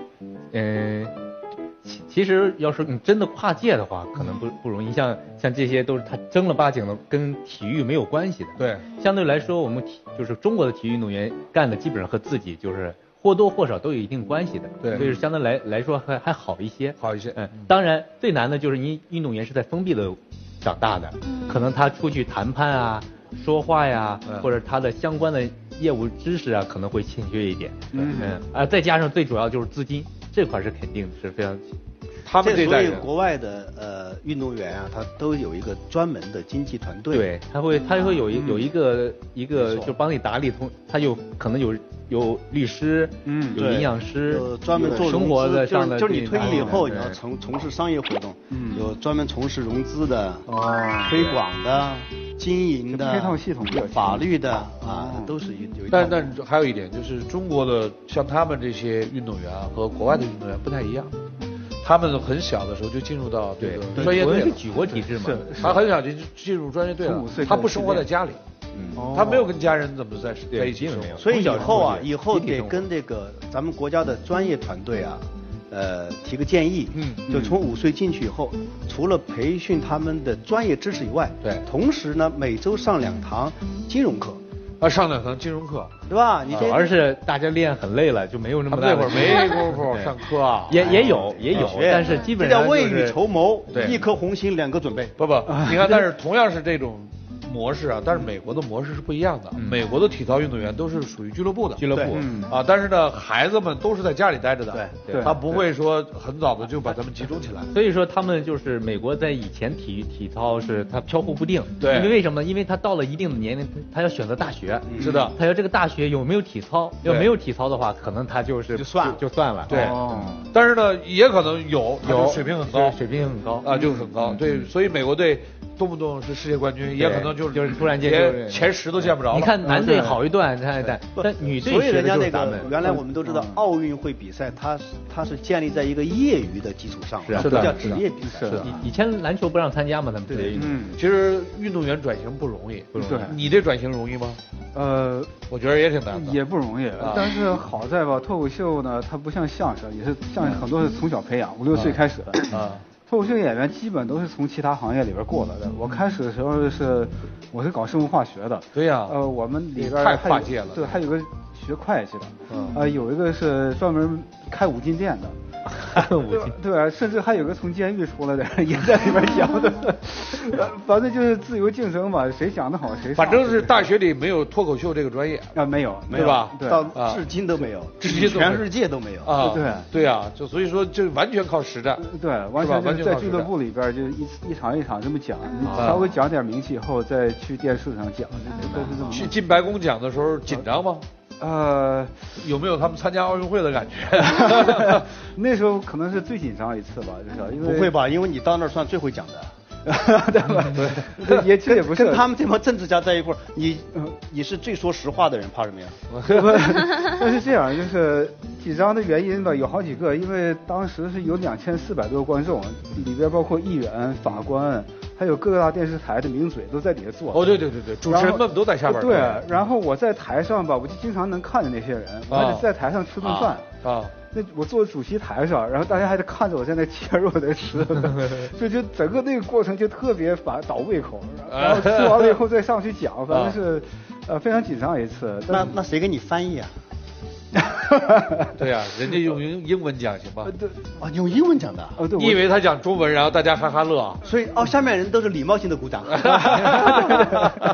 其实要是你真的跨界的话，可能不容易。像这些都是他正儿八经的跟体育没有关系的。 对， 相对来说，我们就是中国的体育运动员干的基本上和自己就是或多或少都有一定关系的。 对， 所以相对来说还好一些。 好一些。 当然最难的就是你运动员是在封闭的长大的，可能他出去谈判啊、说话呀，或者他的相关的业务知识啊，可能会欠缺一点。再加上最主要就是资金这块是肯定是非常。 他们所以国外的运动员啊，他都有一个专门的经纪团队。 对，他会有一个就帮你打理他有可能有律师，有营养师， 专门做生活的上的。 就是你退役以后，你要从事商业活动，有专门从事融资的、推广的、经营的、 配套系统的、 法律的都是有一。 但还有一点就是中国的像他们这些运动员和国外的运动员不太一样。他们很小的时候就进入到这个专业队了， 是举国体制嘛。 他很小就进入专业队了，他不生活在家里，他没有跟家人怎么在一起生活。 所以以后得跟这个咱们国家的专业团队提个建议，就从5岁进去以后，除了培训他们的专业知识以外，同时呢每周上2堂金融课。 上2堂金融课， 对吧？你主要是大家练很累了，就没有那么大。 那会儿没功夫上课啊， 也有，但是基本上这叫未雨绸缪，一颗红心2个准备。 不，你看，但是同样是这种模式啊，但是美国的模式是不一样的。美国的体操运动员都是属于俱乐部的，但是呢，孩子们都是在家里待着的， 对， 他不会说很早的就把他们集中起来。 所以说他们就是美国在以前体操是他飘忽不定， 对， 因为为什么？因为他到了一定的年龄，他要选择大学， 是的， 他要这个大学有没有体操，要没有体操的话，可能他就算了， 对，但是呢，也可能有水平很高， 水平很高啊，就很高，对，所以美国队动不动是世界冠军，也可能就是突然间前10都见不着了。 你看男队好一段，但女队所以人家那个原来我们都知道奥运会比赛，它是建立在一个业余的基础上， 是的， 叫职业比赛。 以前篮球不让参加嘛，他们对。 其实运动员转型不容易， 对。 你这转型容易吗？我觉得也挺难的， 也不容易。但是好在吧，脱口秀呢，它不像相声，也是像很多是从小培养，5、6岁开始的。脱口秀演员基本都是从其他行业里边过来的。我开始的时候我是搞生物化学的。 对呀。 我们里边太跨界了。 对，还有个学会计的。有一个是专门开5金店的。对，甚至还有个从监狱出来的人也在里边讲的。反正就是自由竞争嘛，谁讲得好谁上。 反正是大学里没有脱口秀这个专业没有， 对吧？ 到至今都没有，全世界都没有啊。对啊，就所以说就完全靠实战。 对，完全就是在俱乐部里边就一场一场这么讲，你稍微讲点名气以后再去电视上讲，都是这么。 去进白宫讲的时候紧张吗？有没有他们参加奥运会的感觉？ 那时候可能是最紧张一次吧，就是因为不会吧？因为你到那儿算最会讲的。 对吧？对，其实也不是跟他们这帮政治家在一块儿，你是最说实话的人，怕什么呀？ 但是这样，就是紧张的原因吧，有好几个，因为当时是有2400多个观众，里边包括议员、法官，还有各大电视台的名嘴都在底下坐。 对，主持人们都在下边。 对，然后我在台上吧，我就经常能看见那些人，我还得在台上吃顿饭啊。那我坐主席台上，然后大家还得看着我在那切肉在吃，就整个那个过程就特别倒胃口。然后吃完了以后再上去讲，反正是非常紧张一次。 那谁给你翻译啊？ 对呀，人家用英文讲行吧？ 对啊，用英文讲的。 你以为他讲中文，然后大家哈哈乐？ 所以下面人都是礼貌性的鼓掌。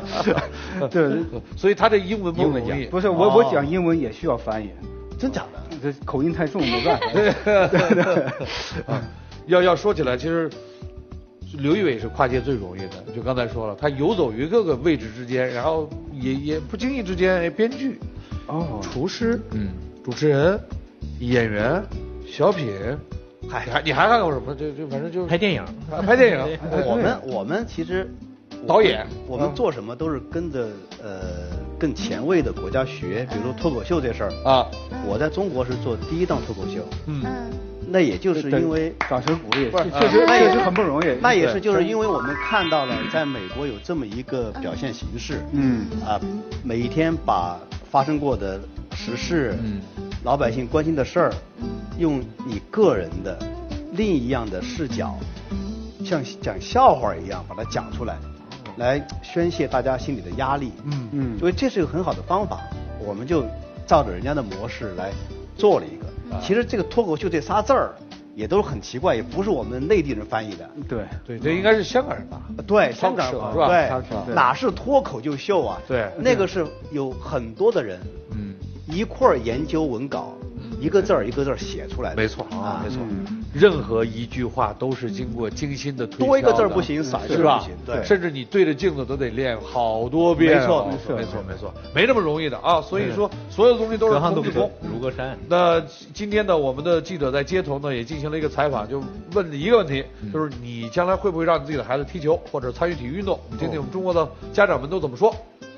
对， 所以他这英文不容易。 不是我讲英文也需要翻译。 真假的？ 这口音太重没办法。 要说起来，其实刘仪伟是跨界最容易的，就刚才说了，他游走于各个位置之间，然后也不经意之间，编剧、厨师、主持人、演员、小品，你还看过什么？就反正就拍电影， 拍电影。 我们其实导演， 我们做什么都是跟着更前卫的国家学，比如说脱口秀这事儿啊，我在中国是做第一档脱口秀，那也就是因为掌声鼓励，确实很不容易。 那也是就是因为我们看到了在美国有这么一个表现形式，每一天把发生过的时事，老百姓关心的事儿，用你个人的另一样的视角，像讲笑话一样把它讲出来，来宣泄大家心里的压力。所以这是一个很好的方法，我们就照着人家的模式来做了一个。其实这个脱口秀这仨字儿也都很奇怪，也不是我们内地人翻译的。 对，这应该是香港人吧？ 对，香港人是吧？ 对，哪是脱口就秀啊？ 对， 那个是有很多的人，一块儿研究文稿，一个字儿一个字儿写出来的。 没错啊，没错。任何一句话都是经过精心的推敲的， 多一个字儿不行，少一个字儿不行。对， 甚至你对着镜子都得练好多遍。 没错， 没这么容易的啊！所以说，所有的东西都是空气功， 如隔山。 那今天呢，我们的记者在街头呢也进行了一个采访，就问一个问题，就是你将来会不会让你自己的孩子踢球或者参与体育运动？我们听听我们中国的家长们都怎么说。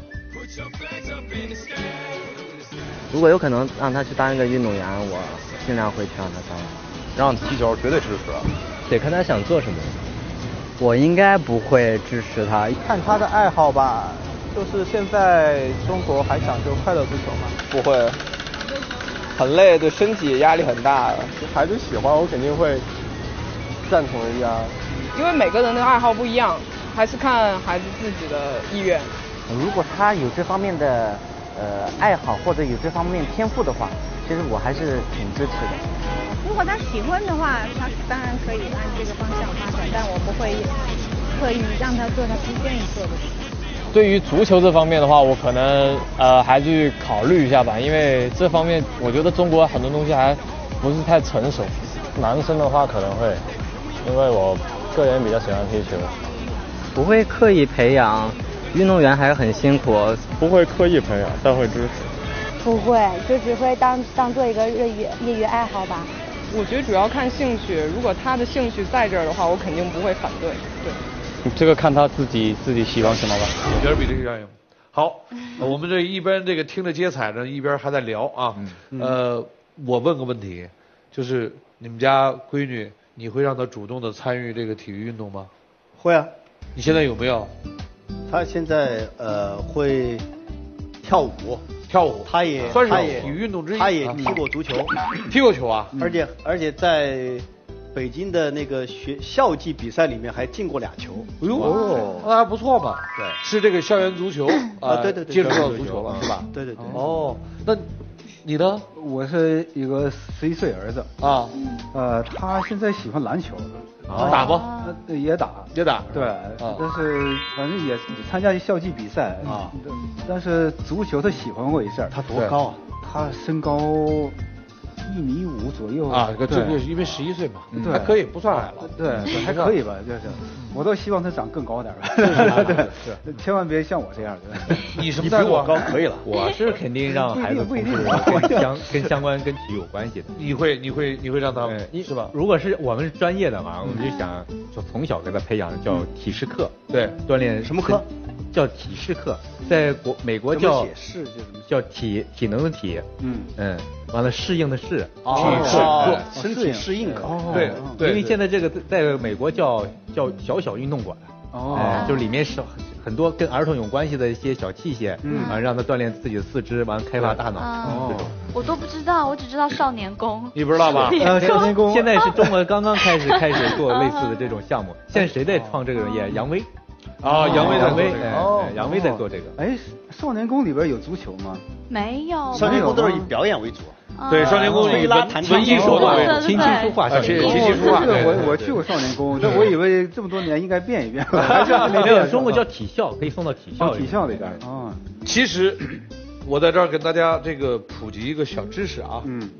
如果有可能让他去当一个运动员，我尽量会让他当。 让踢球绝对支持， 得看他想做什么。我应该不会支持他， 看他的爱好吧。就是现在中国还讲究快乐足球嘛？ 不会，很累，对身体压力很大。 孩子喜欢，我肯定会赞同人家。 因为每个人的爱好不一样，还是看孩子自己的意愿。 如果他有这方面的爱好或者有这方面天赋的话，其实我还是挺支持的。 如果他喜欢的话，他当然可以按这个方向发展，但我不会刻意让他做他不愿意做的事情。 对于足球这方面的话，我可能还去考虑一下吧，因为这方面我觉得中国很多东西还不是太成熟。 男生的话可能会，因为我个人比较喜欢踢球。 不会刻意培养，运动员还是很辛苦。 不会刻意培养，但会支持。 不会，就只会当做一个业余爱好吧。 我觉得主要看兴趣，如果他的兴趣在这儿的话，我肯定不会反对。对， 这个看他自己喜欢什么吧。 我觉得比这个要有。好，我们这一边这个听着接彩呢，一边还在聊啊。我问个问题，就是你们家闺女，你会让她主动的参与这个体育运动吗？ 会啊。 你现在有没有？ 她现在会跳舞。他也算是体育运动之一。 他也踢过足球， 踢过球啊！ 而且在北京的那个校际比赛里面还进过2球。 哎呦，那还不错嘛。 对， 是这个校园足球啊，对， 接触到足球了是吧？ 对。 哦，那你呢？ 我是一个11岁儿子啊，他现在喜欢篮球。 打吗？ 也打。对，但是反正也参加校际比赛啊。但是足球他喜欢过一阵儿。 他多高啊？ 他身高1.5米左右啊。这个因为11岁嘛， 对， 还可以，不算矮了。 对，还可以吧，就是。我倒希望他长更高点吧。对，千万别像我这样的。 你什么比我高可以了。 我是肯定让孩子从事跟相关跟体育有关系的。 你会让他们是吧？ 如果是我们是专业的嘛，我们就想就从小给他培养叫体适课， 对， 锻炼什么课？ 叫体适课，在美国叫体能的体，完了适应的适， 身体适应课。 对，因为现在这个在美国叫小运动馆，就是里面是很多跟儿童有关系的一些小器械，让他锻炼自己的四肢，完开发大脑。 我都不知道，我只知道少年宫。 你不知道吧？ 少年宫现在是中国刚刚开始做类似的这种项目。现在谁在创这个业？杨威。杨威在做这个。 哎，少年宫里边有足球吗？ 没有。 少年宫都是以表演为主。 对，少年宫以文艺手段为主， 琴棋书画。 我去过少年宫，但我以为这么多年应该变一变。 没有，中国叫体校，可以送到体校里边。 其实我在这儿跟大家这个普及一个小知识啊。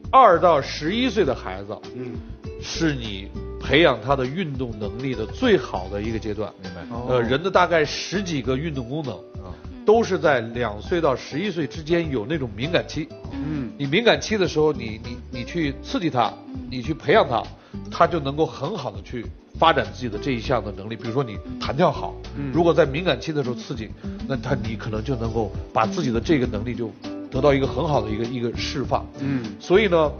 2到11岁的孩子，是你培养他的运动能力的最好的一个阶段。 明白。 人的大概10几个运动功能，都是在2岁到11岁之间有那种敏感期。你敏感期的时候，你去刺激他，你去培养他，他就能够很好的去发展自己的这一项的能力。比如说你弹跳好，如果在敏感期的时候刺激，那你可能就能够把自己的这个能力就得到一个很好的一个释放。所以呢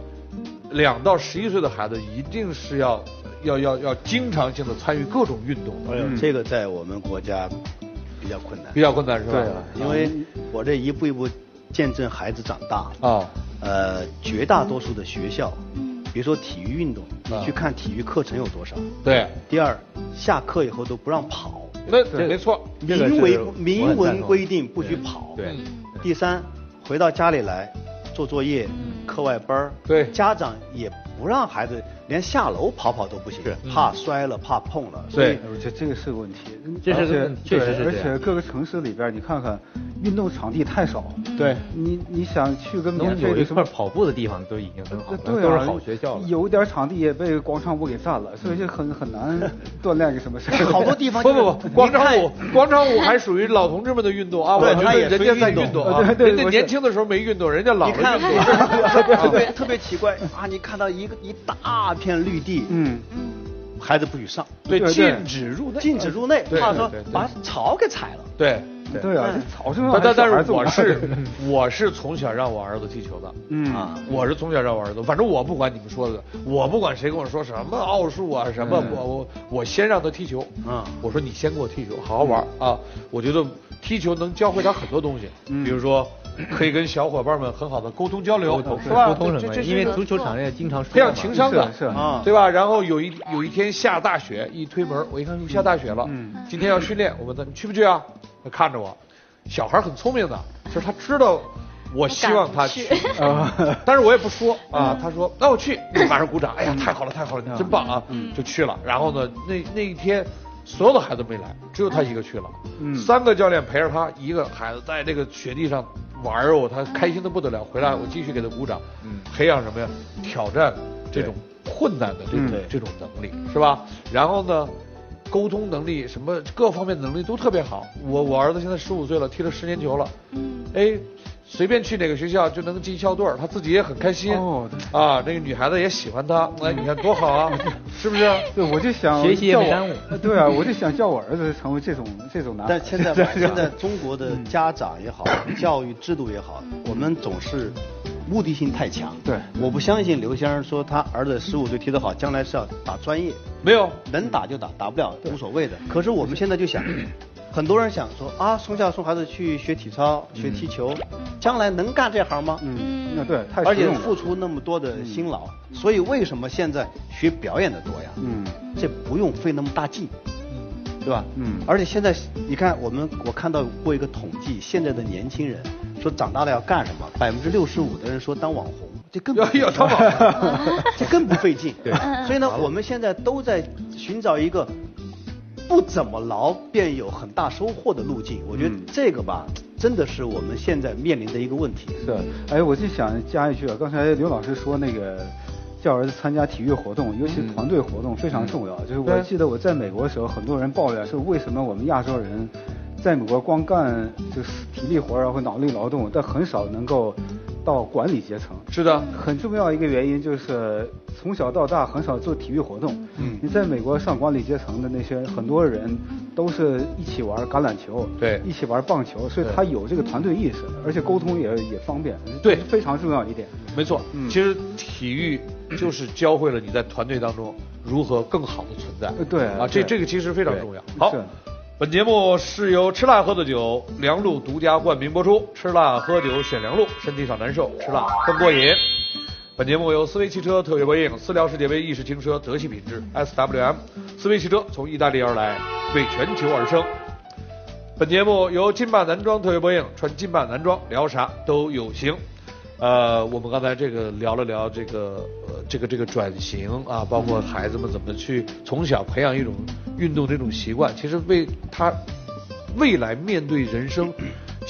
，2到11岁的孩子一定是要经常性的参与各种运动。 这个在我们国家比较困难。 比较困难是吧？ 对，因为我这一步一步见证孩子长大啊。绝大多数的学校，比如说体育运动，你去看体育课程有多少？ 对。 第二，下课以后都不让跑。 那没错， 明文规定不许跑。 对。 第三，回到家里来做作业、课外班， 对， 家长也不让孩子连下楼跑都不行，怕摔了，怕碰了。 对， 我觉得这个是个问题， 这是个确实是。 而且各个城市里边，你看看，运动场地太少。 对， 你想去个免费有一块跑步的地方都已经很好了， 对， 都是好学校了。 有点场地也被广场舞给占了，所以就很难锻炼个什么事。 好多地方不，广场舞还属于老同志们的运动啊，我觉得人家在运动啊，人家年轻的时候没运动，人家老了运动。特别奇怪啊！你看到一大片绿地，孩子不许上， 对，禁止入内， 怕说把草给踩了。 对啊，这草是但是我是从小让我儿子踢球的，我是从小让我儿子，反正我不管你们说的，我不管谁跟我说什么奥数啊什么，我先让他踢球，我说你先给我踢球，好好玩啊！我觉得踢球能教会他很多东西，比如说可以跟小伙伴们很好的沟通交流，是吧？ 沟通什么？因为足球场也经常培养情商的， 是啊， 对吧？然后有一天下大雪，一推门，我一看下大雪了，今天要训练，我问他你去不去啊？他看着我，小孩很聪明的，就是他知道我希望他去，但是我也不说啊。他说那我去，马上鼓掌，哎呀太好了，真棒啊，就去了。然后呢，那一天所有的孩子没来，只有他一个去了。3个教练陪着他，一个孩子在这个雪地上玩哦，他开心的不得了。回来我继续给他鼓掌，培养什么呀？挑战这种困难的这种能力，是吧？然后呢，沟通能力什么各方面能力都特别好。我儿子现在15岁了，踢了10年球了，随便去哪个学校就能进校队，他自己也很开心。那个女孩子也喜欢他，哎，你看多好啊，是不是？ 对，我就想学习也没耽误。 对啊，我就想叫我儿子成为这种男孩。 但现在中国的家长也好，教育制度也好，我们总是目的性太强。 对， 我不相信刘先生说他儿子15岁踢得好，将来是要打专业。 没有， 能打就打，打不了无所谓的。可是我们现在就想。很多人想说啊，从小送孩子去学体操、学踢球，将来能干这行吗？ 那对， 而且付出那么多的辛劳，所以为什么现在学表演的多呀？这不用费那么大劲，对吧？而且现在你看，我看到过一个统计，现在的年轻人说长大了要干什么，65%的人说当网红，这更不要当网红， 这更不费劲。对，所以呢，我们现在都在寻找一个。不怎么劳便有很大收获的路径，我觉得这个吧，真的是我们现在面临的一个问题。 是，哎，我就想加一句啊，刚才刘老师说那个叫儿子参加体育活动，尤其是团队活动非常重要。就是我记得我在美国的时候，很多人抱怨说，为什么我们亚洲人在美国光干就是体力活啊或脑力劳动，但很少能够到管理阶层。 是的， 很重要一个原因就是从小到大很少做体育活动。你在美国上管理阶层的那些很多人都是一起玩橄榄球， 对， 一起玩棒球，所以他有这个团队意识，而且沟通也方便。 对， 非常重要一点。 没错，其实体育就是教会了你在团队当中如何更好的存在。 对啊，这个其实非常重要。好。本节目是由吃辣喝的酒良露独家冠名播出，吃辣喝酒选良露，身体少难受，吃辣更过瘾。本节目由思维汽车特约播映，私聊世界杯意式轻奢，德系品质 SWM， 思维汽车从意大利而来，为全球而生。本节目由金霸男装特约播映，穿金霸男装聊啥都有型。我们刚才聊了聊这个转型啊，包括孩子们怎么去从小培养一种运动这种习惯，其实为他未来面对人生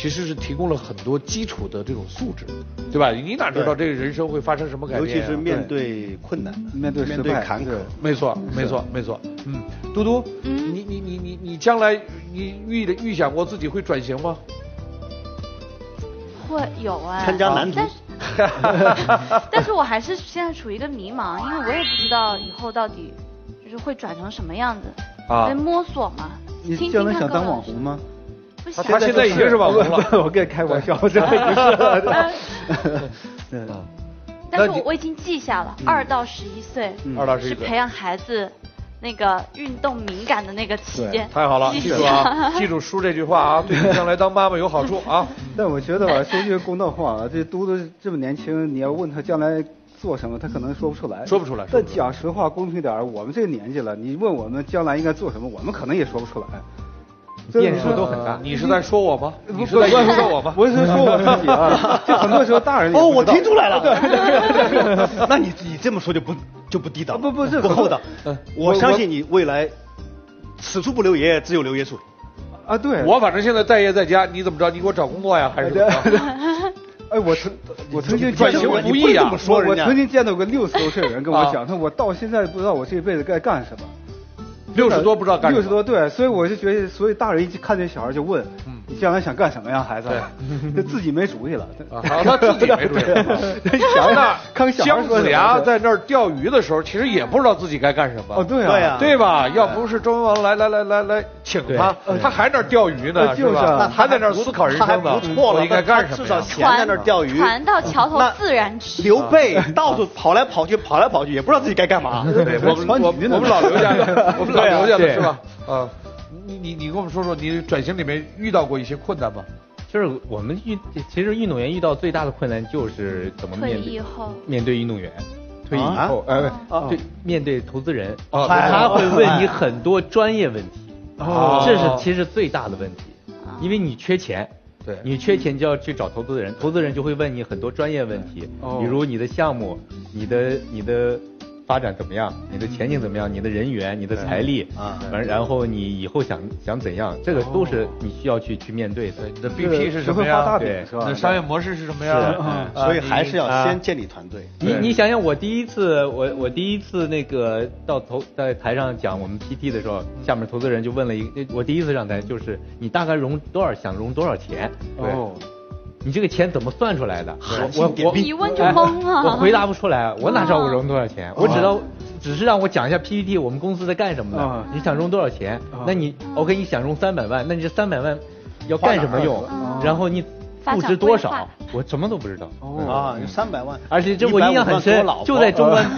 其实是提供了很多基础的这种素质，对吧？你哪知道这个人生会发生什么改变？ 尤其是面对困难、 面对失败、 坎坷。 没错。嘟嘟，你将来你预想过自己会转型吗？ 会有啊， 参加男足。 但是我还是现在处于一个迷茫，因为我也不知道以后到底就是会转成什么样子，在摸索嘛。 你将来想当网红吗？ 他现在已经是网红了。 我跟你开玩笑，这已经是。 但是我已经记下了，2到11岁是培养孩子那个运动敏感的那个期间。 太好了，记住啊，记住叔这句话啊，对你将来当妈妈有好处啊。 但我觉得吧，说句公道话啊，这嘟嘟这么年轻，你要问他将来做什么，他可能说不出来。但讲实话，公平点，我们这个年纪了，你问我们将来应该做什么，我们可能也说不出来。 变数都很大。 你是在说我吗？你是在说我吗？ 我是说我自己啊。就很多时候大人我听出来了。对。那你这么说就不地道，不厚道。我相信你未来，此处不留爷，自有留爷处。 啊，对。 我反正现在待业在家，你怎么着？你给我找工作呀，还是怎么着？ 哎，我曾经转型不易啊！ 我曾经见到个60多岁的人跟我讲，我到现在不知道我这一辈子该干什么。 60多不知道干什么。 60多，对，所以我就觉得，所以大人一看这小孩就问，你将来想干什么呀，孩子？他自己没主意了。 他自己没主意。想那姜子牙在那儿钓鱼的时候，其实也不知道自己该干什么。 哦，对啊， 对吧？要不是周文王来请他，他还在那儿钓鱼呢，是吧？还在那儿思考人生呢， 不错了， 应该干什么？ 至少钱在那儿钓鱼， 船到桥头自然直。 刘备到处跑来跑去，也不知道自己该干嘛。 我们老刘家的，我们老刘家的是吧？你跟我们说说，你转型里面遇到过一些困难吗？ 就是我们其实运动员遇到最大的困难就是怎么面对运动员。退役以后，对，面对投资人，他会问你很多专业问题，这是其实最大的问题，因为你缺钱。 对， 你缺钱就要去找投资人，投资人就会问你很多专业问题，比如你的项目，你的发展怎么样，你的前景怎么样，你的人员，你的财力然后你以后想怎样，这个都是你需要去面对的。 你的 BP 是什么呀？ 对， 你的商业模式是什么呀？ 所以还是要先建立团队。 你想想，我第一次那个在台上讲我们 PT 的时候，下面投资人就问了我第一次上台就是你大概想融多少钱？ 哦。 你这个钱怎么算出来的？ 我一问就懵了。 我回答不出来，我哪知道我融多少钱？我只是让我讲一下 PPT 我们公司在干什么的。你想融多少钱？那你 OK， 你想融300万，那你这300万要干什么用？然后你估值多少？我什么都不知道。 300万， 而且这我印象很深，就在中关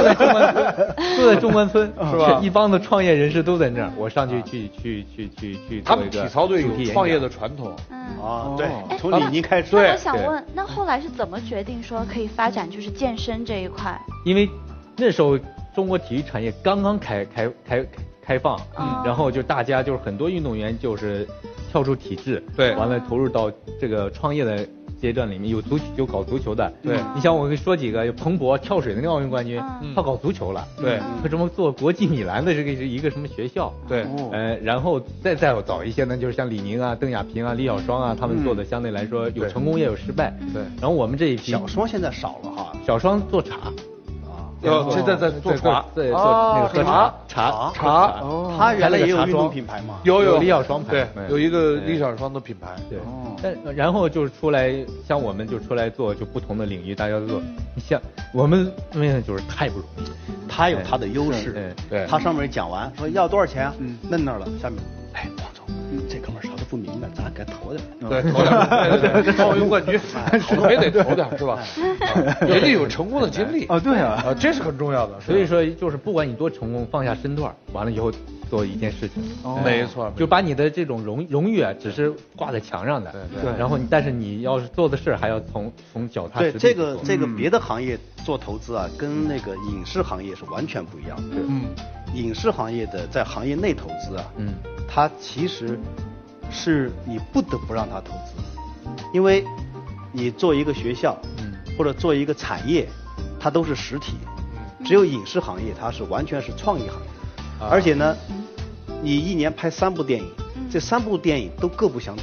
村，是吧？一帮的创业人士都在那儿，我上去他们体操队有创业的传统。 对，从李宁开始。 那我想问，那后来是怎么决定说可以发展就是健身这一块？ 因为那时候中国体育产业刚刚开放，然后就大家就是很多运动员就是跳出体制， 对， 完了投入到这个创业的阶段里面，有搞足球的， 对， 你想我跟你说几个，有彭博跳水的那个奥运冠军，他搞足球了， 对， 他什么做国际米兰的这个是一个什么学校， 对， 然后再早一些呢，就是像李宁啊、邓亚萍啊、李小双啊，他们做的相对来说有成功也有失败， 对， 然后我们这一批小双现在少了哈， 小双做茶。 现在在做茶， 对，做那个喝茶， 他原来也有运动品牌嘛， 有李小双牌， 对，有一个李小双的品牌， 对。但然后就是出来，像我们就出来做就不同的领域，大家都做。你像我们就是太不容易， 他有他的优势， 对， 他上面讲完说要多少钱啊，摁那儿了，下面，王总，这哥们啥都不明白，咱给他投点， 对，投点，对，奥运冠军，也得投点是吧？人家有成功的经历啊，对啊， 这是很重要的。 所以说，就是不管你多成功，放下身段，完了以后做一件事情， 没错， 就把你的这种荣誉啊，只是挂在墙上的， 对， 然后但是你要是做的事还要从脚踏实地。 对，这个别的行业做投资啊，跟那个影视行业是完全不一样的。影视行业的在行业内投资啊，它其实是你不得不让它投资，因为你做一个学校，或者做一个产业，它都是实体，只有影视行业它是完全是创意行业，而且呢，你一年拍3部电影，这3部电影都各不相同，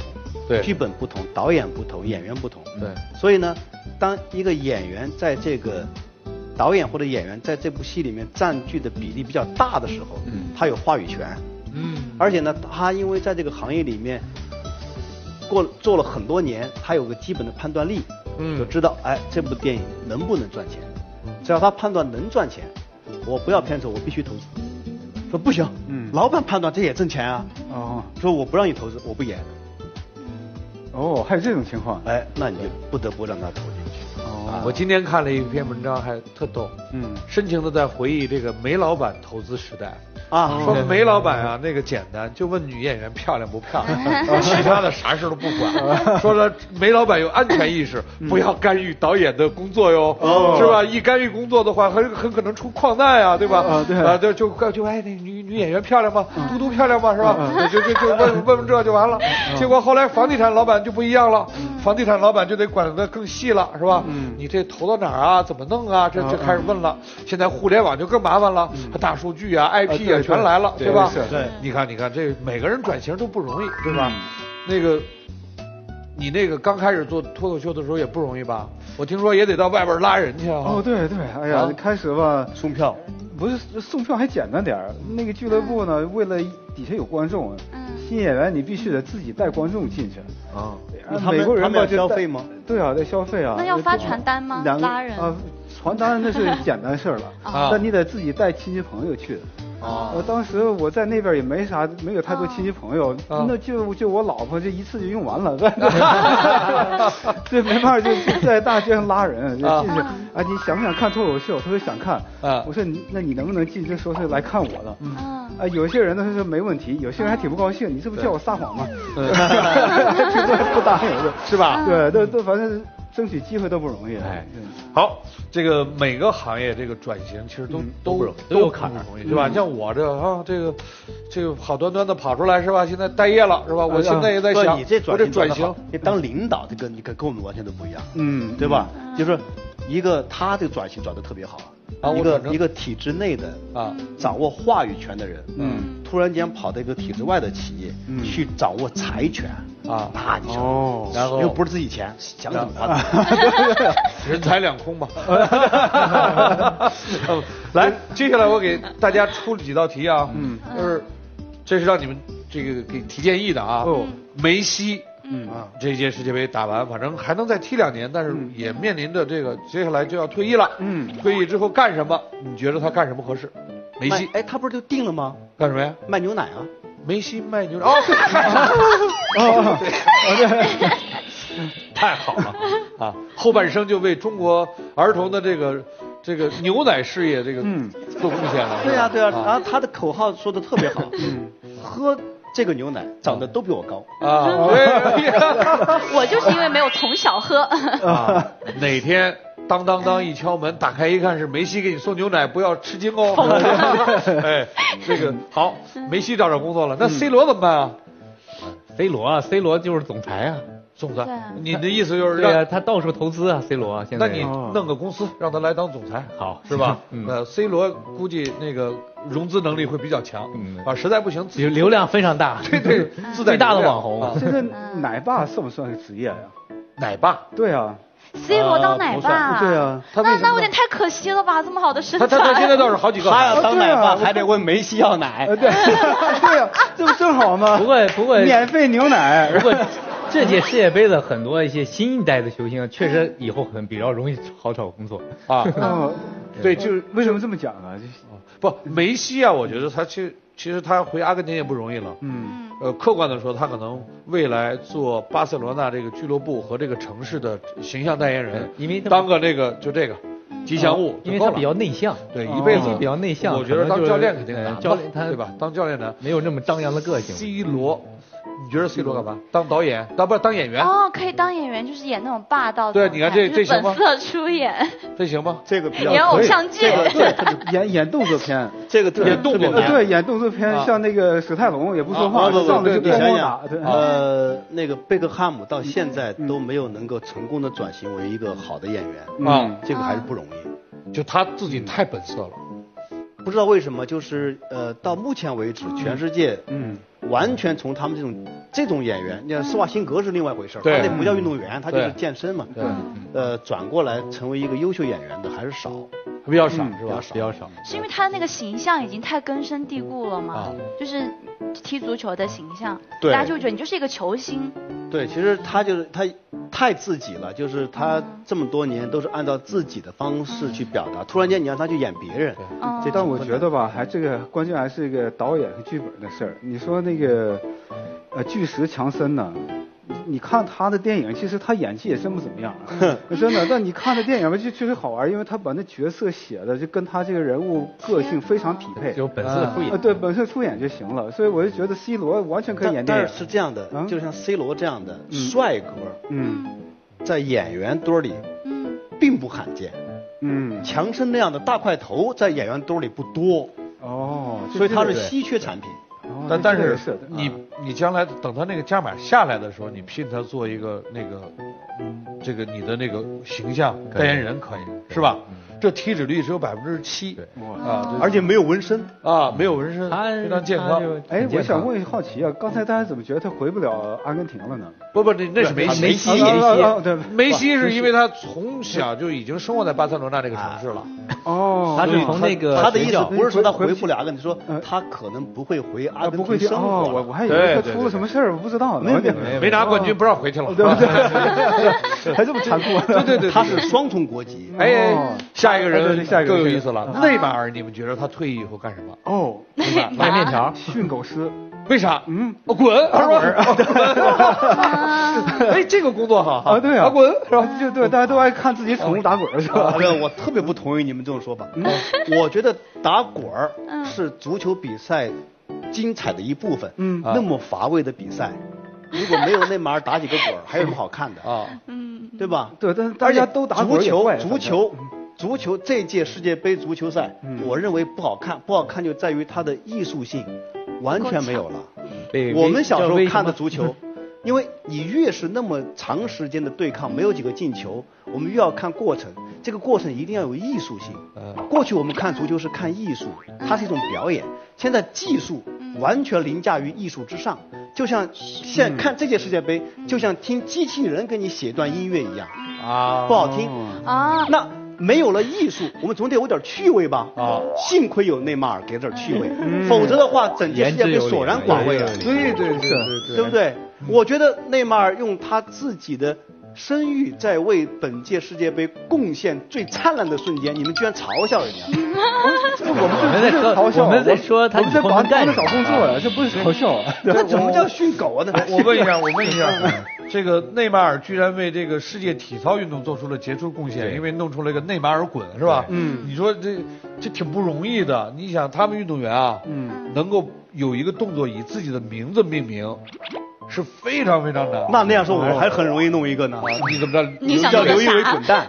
对， 剧本不同，导演不同，演员不同。 对， 所以呢，当一个演员在这个导演或者演员在这部戏里面占据的比例比较大的时候，他有话语权。而且呢，他因为在这个行业里面做了很多年，他有个基本的判断力，就知道这部电影能不能赚钱。只要他判断能赚钱，我不要片酬，我必须投资。说不行，老板判断这也挣钱啊。说我不让你投资，我不演。 还有这种情况。 那你就不得不让他投进去。 我今天看了一篇文章，还特逗。深情的在回忆这个煤老板投资时代。说煤老板啊，那个简单，就问女演员漂亮不漂亮，其他的啥事都不管。说了煤老板有安全意识，不要干预导演的工作哟，是吧？一干预工作的话，很可能出矿难呀，对吧？对，就那女演员漂亮吗？嘟嘟漂亮吗？是吧？就问这就完了。结果后来房地产老板就不一样了，房地产老板就得管得更细了，是吧？你这投到哪儿啊？怎么弄啊？这开始问了。现在互联网就更麻烦了，大数据啊、IP 啊全来了，对吧？ 对， 你看，这每个人转型都不容易，对吧？那个，你那个刚开始做脱口秀的时候也不容易吧？我听说也得到外边拉人去啊。 对，哎呀，开始吧， 送票， 不是送票还简单点儿。那个俱乐部呢，为了底下有观众，新演员你必须得自己带观众进去美国人吧就消费吗？ 对啊，得消费啊。 那要发传单吗？拉人传单那是简单事儿了，但你得自己带亲戚朋友去。当时我在那边也没有太多亲戚朋友，那就我老婆这一次就用完了，这没办法，就在大街上拉人就进去。你想不想看脱口秀？他说想看。我说那你能不能进去？说是来看我的。有些人呢是没问题，有些人还挺不高兴，你这不叫我撒谎吗？不答应的， 是吧？ 对，都反正争取机会都不容易。 好，这个每个行业这个转型其实都不容易，都有坎儿，是吧？像我这个好端端的跑出来是吧？现在待业了是吧？我现在也在想， 你这转型， 你当领导这个你跟我们完全都不一样，对吧？就是他这个转型转得特别好。一个体制内的掌握话语权的人，突然间跑到一个体制外的企业去掌握财权那你说，然后又不是自己钱，想怎么办？ 人财两空吧。来，接下来我给大家出几道题啊，就是这是让你们这个给提建议的啊。梅西。这一届世界杯打完，反正还能再踢2年，但是也面临着这个接下来就要退役了。退役之后干什么？你觉得他干什么合适？梅西， 他不是就定了吗？ 干什么呀？ 卖牛奶啊！ 梅西卖牛奶。太好了啊！后半生就为中国儿童的这个牛奶事业做贡献了。 对啊，然后他的口号说的特别好，喝这个牛奶长得都比我高啊！ 我就是因为没有从小喝哪天当一敲门，打开一看是梅西给你送牛奶，不要吃惊哦。这个好，梅西找工作了，那 C 罗怎么办啊 ？C 罗就是总裁啊。 总裁，你的意思就是让他到处投资啊 ，C 罗现在。 那你弄个公司让他来当总裁， 好是吧？C 罗估计那个融资能力会比较强，实在不行流量非常大， 对， 最大的网红。 现在奶爸算不算是职业呀？ 奶爸？ 对啊。 C 罗当奶爸， 对啊， 那有点太可惜了吧？这么好的身材， 他现在倒是好几个。 他要当奶爸，还得问梅西要奶。 对呀，这不正好吗？ 不过免费牛奶。 不过这届世界杯的很多一些新一代的球星，确实以后比较容易好找工作啊。对，就是为什么这么讲啊？ 不，梅西啊，我觉得他其实他回阿根廷也不容易了。客观的说，他可能未来做巴塞罗那这个俱乐部和这个城市的形象代言人， 因为当个这个吉祥物， 因为他比较内向， 对，一辈子比较内向。 我觉得当教练肯定难， 教练他对吧？当教练难， 没有那么张扬的个性。 C 罗。你觉得 C 罗干嘛？当导演？当演员？ 可以当演员，就是演那种霸道的。 对，你看这行吗？ 本色出演， 这行吗？ 这个比较演偶像剧， 演动作片， 这个演动作片， 对，演动作片，像那个史泰龙也不说话，上来就咣咣打。 那个贝克汉姆到现在都没有能够成功的转型为一个好的演员这个还是不容易。 就他自己太本色了。 不知道为什么，就是到目前为止，全世界完全从他们这种演员，你看施瓦辛格是另外一回事，他那不叫运动员，他就是健身嘛。对。转过来成为一个优秀演员的还是少， 比较少是吧？ 比较少。 是因为他的那个形象已经太根深蒂固了嘛？就是踢足球的形象，大家就觉得你就是一个球星。 对，其实他太自己了，就是他这么多年都是按照自己的方式去表达，突然间你让他去演别人， 但我觉得吧，这个关键还是一个导演和剧本的事儿。你说那个巨石强森呢？你看他的电影，其实他演技也真不怎么样，真的。但你看的电影吧，就确实好玩，因为他把那角色写的就跟他这个人物个性非常匹配， 有本色出演。 对，本色出演就行了。所以我就觉得 C 罗完全可以演电影。 但是这样的，就像 C 罗这样的帅哥，在演员堆里，并不罕见。强森那样的大块头在演员堆里不多。所以他是稀缺产品。 但是你将来等他那个加码下来的时候，你聘他做一个这个你的那个形象代言人可以是吧？这体脂率只有7%， 而且没有纹身没有纹身，非常健康。 我想问好奇啊，刚才大家怎么觉得他回不了阿根廷了呢？ 不，那是梅西。梅西是因为他从小就已经生活在巴塞罗那这个城市了。 他是从那个他的意思不是说他回不了阿根廷，说他可能不会回阿根廷生活。 我还以为他出了什么事儿，我不知道。 没拿冠军不让回去了， 对不对？还这么残酷？ 对， 他是双重国籍。 下一个人更有意思了，内马尔，你们觉得他退役以后干什么？ 卖面条， 训狗师。 为啥？滚！打滚！这个工作好对啊， 打滚是吧？ 就对，大家都爱看自己宠物打滚是吧？ 我特别不同意你们这种说法。我觉得打滚是足球比赛精彩的一部分。那么乏味的比赛，如果没有内马尔打几个滚，还有什么好看的对吧？ 对，但大家都打滚。 足球这届世界杯足球赛，我认为不好看，不好看就在于它的艺术性完全没有了。我们小时候看的足球，因为你越是那么长时间的对抗，没有几个进球，我们越要看过程，这个过程一定要有艺术性。过去我们看足球是看艺术，它是一种表演，现在技术完全凌驾于艺术之上，就像现在看这届世界杯，就像听机器人给你写段音乐一样不好听那没有了艺术，我们总得有点趣味吧幸亏有内马尔给点趣味，否则的话整届世界杯索然寡味了。 对， 对不对？我觉得内马尔用他自己的声誉在为本届世界杯贡献最灿烂的瞬间，你们居然嘲笑人家我们在说他在帮他找工作呀，这不是嘲笑这怎么叫训狗啊？ 我问一下这个内马尔居然为这个世界体操运动做出了杰出贡献，因为弄出了一个内马尔滚是吧？你说这挺不容易的。你想他们运动员能够有一个动作以自己的名字命名，是非常非常难。 那样说我还很容易弄一个呢。 你怎么着？ 你想叫刘仪伟滚蛋？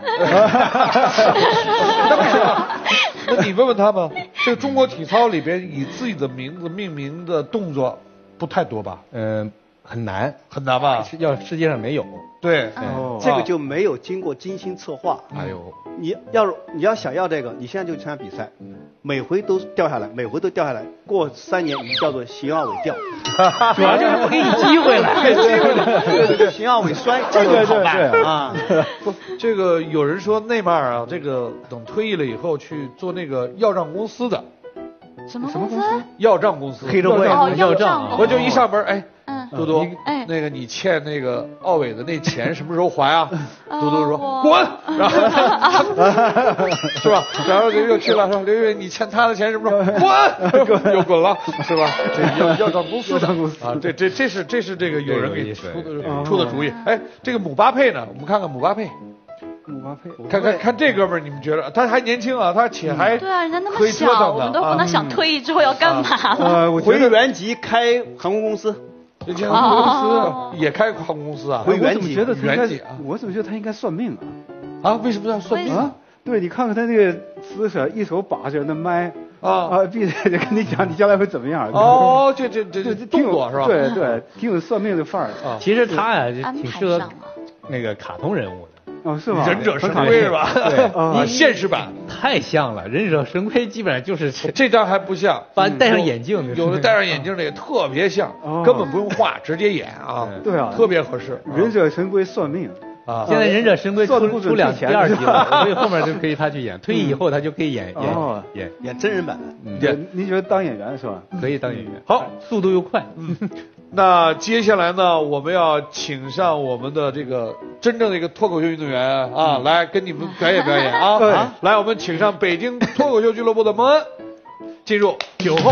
那为什么？那你问问他吧。这个中国体操里边以自己的名字命名的动作不太多吧？ 很难吧？ 世界上没有。 对， 这个就没有经过精心策划。你要想要这个，你现在就参加比赛，每回都掉下来，过3年你叫做邢耀伟掉， 主要就是不给你机会了， 对，邢耀伟摔，这个好办不，这个有人说内马尔这个等退役了以后去做那个药账公司的。 什么公司？ 药账公司。 黑社会。 药账。 我就一上门，嘟嘟，那个你欠那个奥伟的那钱什么时候还啊？嘟嘟说滚，然后是吧？然后又去了，说刘宇你欠他的钱什么时候滚？又滚了，是吧？这药账公司这是这个有人给你出的主意。这个姆巴佩呢？我们看看姆巴佩。看这哥们儿，你们觉得他还年轻啊？他且还对啊，人家那么小，我们都不能想退役之后要干嘛。 回原籍开航空公司。 也开航空公司啊？ 回原籍， 我怎么觉得他应该算命为什么要算命对，你看看他那个姿势，一手把着那麦闭着跟你讲你将来会怎么样。 这动作是吧？ 对，挺有算命的范儿其实他呀就挺适合那个卡通人物的。 哦，是吗？ 忍者神龟是吧？ 对， 现实版太像了，忍者神龟基本上就是这张还不像， 戴上眼镜， 有的戴上眼镜的也特别像，根本不用画，直接演啊。 对啊， 特别合适。 忍者神龟算命。 啊，现在忍者神龟出第二集了，所以后面就可以他去演。退役以后他就可以演真人版。 你觉得当演员是吧？ 可以当演员。 好， 速度又快。 那接下来呢，我们要请上我们的这个真正的一个脱口秀运动员啊，来跟你们表演啊。来，我们请上北京脱口秀俱乐部的蒙恩，进入酒后。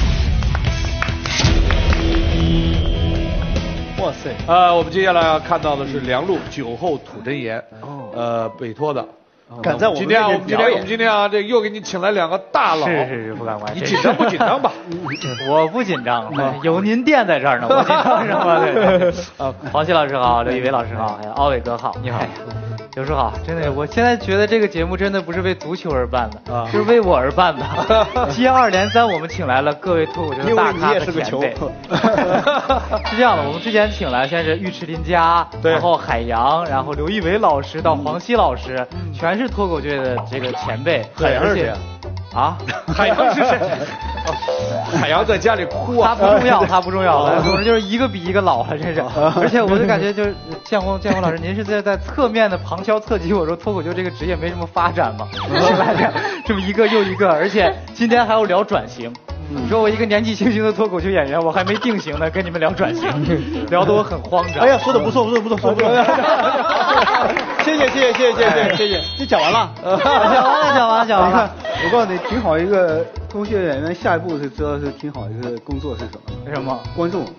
哇塞！ 我们接下来要看到的是梁璐酒后吐真言，北托的。 敢在我们今天啊，这又给你请来2个大佬。 是，不敢管。 你紧张不紧张吧？ 我不紧张，有您店在这儿呢，我紧张什么？对。黄西老师好，刘仪伟老师好，奥伟哥好，你好。刘叔好，真的，我现在觉得这个节目真的不是为足球而办的，是为我而办的。接2连3，我们请来了各位脱口秀大咖和前辈。是这样的，我们之前请来先是尉迟林佳，然后海洋，然后刘仪伟老师到黄西老师，全是脱口秀的这个前辈。 海洋是谁？ 啊， 海洋是谁？海洋在家里哭啊！ 他不重要，总之就是一个比一个老了，真是。而且我就感觉就是建宏老师，您是在侧面的旁敲侧击我说脱口秀这个职业没什么发展吗？请来这么一个又一个，而且今天还要聊转型。你说我一个年纪轻轻的脱口秀演员，我还没定型呢，跟你们聊转型，聊得我很慌张。 哎呀，说的不错。谢谢，就讲完了。 讲完了。 我告诉你，挺好一个脱口秀演员，下一步是知道是挺好一个工作是什么？ 什么？ 观众。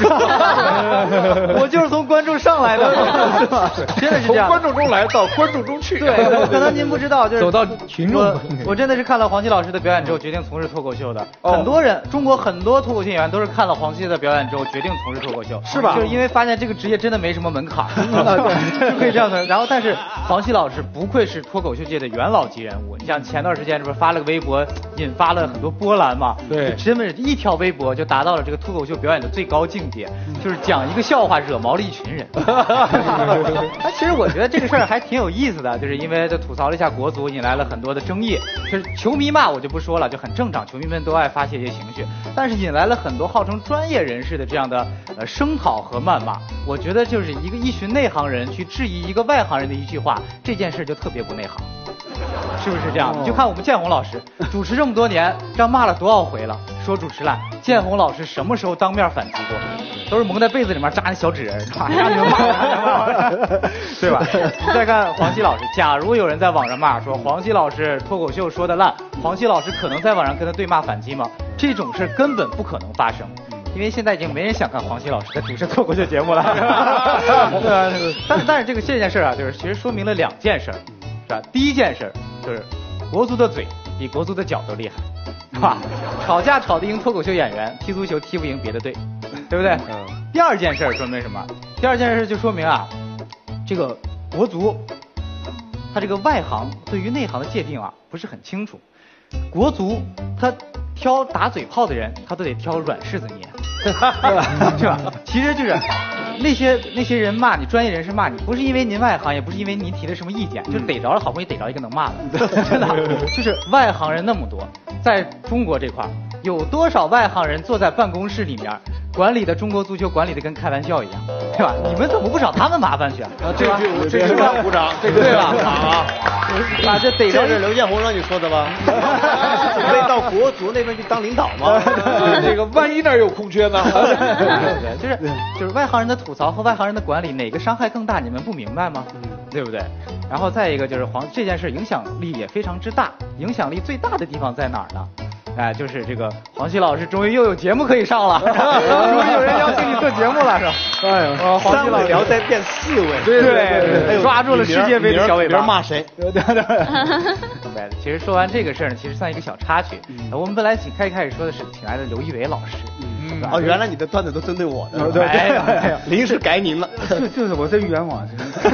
我就是从观众上来的，真的是这样。 从观众中来到观众中去。 对，可能您不知道，就是走到群众。 我真的是看了黄西老师的表演之后决定从事脱口秀的。很多人，中国很多脱口秀演员都是看了黄西的表演之后决定从事脱口秀， 是吧？ 就是因为发现这个职业真的没什么门槛，就可以这样的。然后，但是黄西老师不愧是脱口秀界的元老级人物。你像前段时间这不是发了个微博，引发了很多波澜嘛？ 对， 真的是一条微博就达到了这个脱口秀表演的最高境界，就是讲一个笑话惹毛了一群人。其实我觉得这个事儿还挺有意思的，就是因为就吐槽了一下国足，引来了很多的争议。就是球迷骂我就不说了，就很正常，球迷们都爱发泄一些情绪，但是引来了很多号称专业人士的这样的声讨和谩骂。我觉得就是一群内行人去质疑一个外行人的一句话，这件事就特别不内行。是不是这样？你就看我们建宏老师主持这么多年，让骂了多少回了，说主持烂。建宏老师什么时候当面反击过？都是蒙在被子里面扎那小纸人，马上就骂，对吧？你再看黄西老师，假如有人在网上骂说黄西老师脱口秀说的烂，黄西老师可能在网上跟他对骂反击吗？这种事根本不可能发生。因为现在已经没人想看黄西老师在主持脱口秀节目了，对吧？但是这件事啊，就是其实说明了2件事，是吧？第一件事就是国足的嘴比国足的脚都厉害，是吧？吵架吵得赢脱口秀演员，踢足球踢不赢别的队，对不对？第2件事说明什么？第2件事就说明啊，这个国足他这个外行对于内行的界定啊不是很清楚。国足他挑打嘴炮的人，他都得挑软柿子捏，是吧？其实就是那些人骂你，专业人士骂你，不是因为您外行，也不是因为您提的什么意见，就是逮着了，好不容易逮着一个能骂的，真的就是外行人那么多，在中国这块有多少外行人坐在办公室里面管理的中国足球管理的跟开玩笑一样，对吧？你们怎么不找他们麻烦去啊？ 这个鼓掌鼓掌，这个对吧？ 啊，这逮着是刘建宏让你说的吧？准备到国足那边去当领导吗？ 这个万一那儿有空缺呢？ 就是外行人的吐槽和外行人的管理哪个伤害更大？你们不明白吗？对不对？然后再一个就是这件事影响力也非常之大，影响力最大的地方在哪儿呢？哎，就是这个黄西老师终于又有节目可以上了，终于有人邀请你做节目了，是吧？ 哎呦，黄西老师聊斋变4位， 对，抓住了世界杯的小尾巴。 别人骂谁？ 对，其实说完这个事儿呢，其实算一个小插曲。我们本来开始说的是请来的刘仪伟老师。 哦，原来你的段子都针对我的，对，临时改名了， 就是我这冤枉，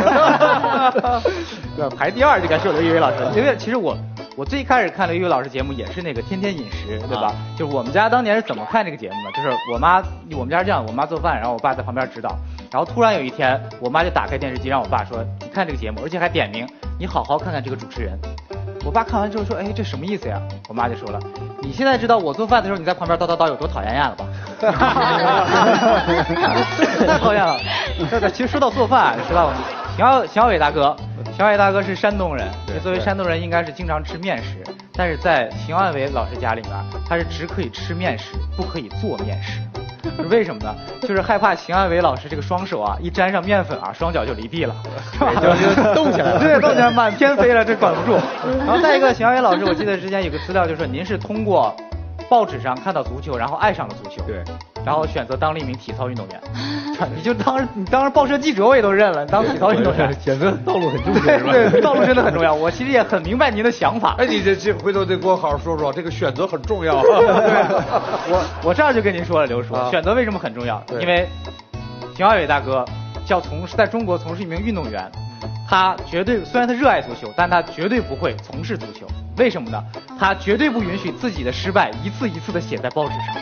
排第2就该说刘仪伟老师，因为其实我最开始看刘仪伟老师节目也是那个天天饮食，对吧？就是我们家当年是怎么看这个节目的？就是我们家是这样，我妈做饭，然后我爸在旁边指导。 然后突然有一天，我妈就打开电视机让我爸说：“你看这个节目，而且还点名，你好好看看这个主持人。”我爸看完之后说：“哎，这什么意思呀？”我妈就说了：“你现在知道我做饭的时候你在旁边叨叨叨有多讨厌了吧？”太讨厌了。其实说到做饭，是吧？邢小伟大哥是山东人，作为山东人应该是经常吃面食，但是在邢小伟老师家里面，他是只可以吃面食，不可以做面食。为什么呢？就是害怕邢小伟老师这个双手啊，一沾上面粉啊，双脚就离地了，就动起来了，对，动起来满天飞了，这管不住。然后再一个，邢小伟老师，我记得之前有个资料，就是说您是通过报纸上看到足球，然后爱上了足球，对，然后选择当了一名体操运动员。你当报社记者我也都认了，当体操运动员， 选择道路很重要，是吧？ 对，道路真的很重要。我其实也很明白您的想法。 哎，你这回头得给我好好说说，这个选择很重要。 我这样就跟您说了，刘叔，选择为什么很重要？因为邢小伟大哥在中国从事一名运动员，他绝对虽然他热爱足球，但他绝对不会从事足球。为什么呢？他绝对不允许自己的失败一次一次的写在报纸上。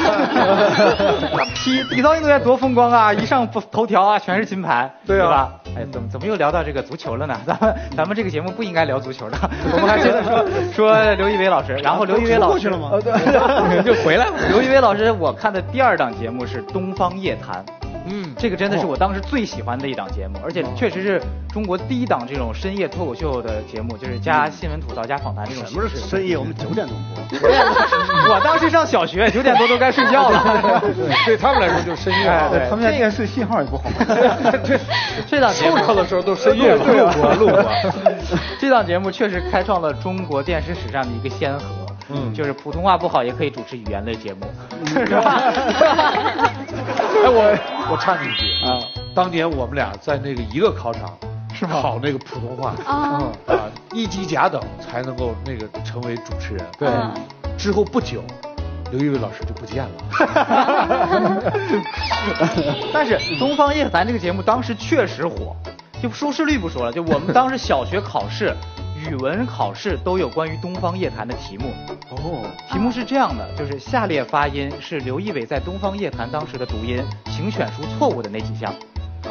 体操运动员多风光啊！一上头条啊，全是金牌，对吧？哎，怎么又聊到这个足球了呢？咱们这个节目不应该聊足球的，我们还接着说刘仪伟老师。然后刘仪伟老师过去了吗？就回来了。刘仪伟老师，我看的第2档节目是《东方夜谭》。这个真的是我当时最喜欢的一档节目，而且确实是中国第一档这种深夜脱口秀的节目，就是加新闻吐槽加访谈这种形式。 什么是深夜？我们9点钟播。 我当时上小学，9点多都该睡觉了。 对他们来说就是深夜。 对，他们家电视信号也不好。 这档节目收的时候都深夜了。 录过。这档节目确实开创了中国电视史上的一个先河。就是普通话不好也可以主持语言类节目，是吧？ 哎，我插你一句啊，当年我们俩在那个一个考场是考那个普通话1级甲等才能够那个成为主持人。对，之后不久，刘仪伟老师就不见了。 但是《东方夜谭》这个节目当时确实火，就收视率不说了，就我们当时小学考试。语文考试都有关于《东方夜谭》的题目题目是这样的，就是下列发音是刘仪伟在《东方夜谭》当时的读音，请选出错误的那几项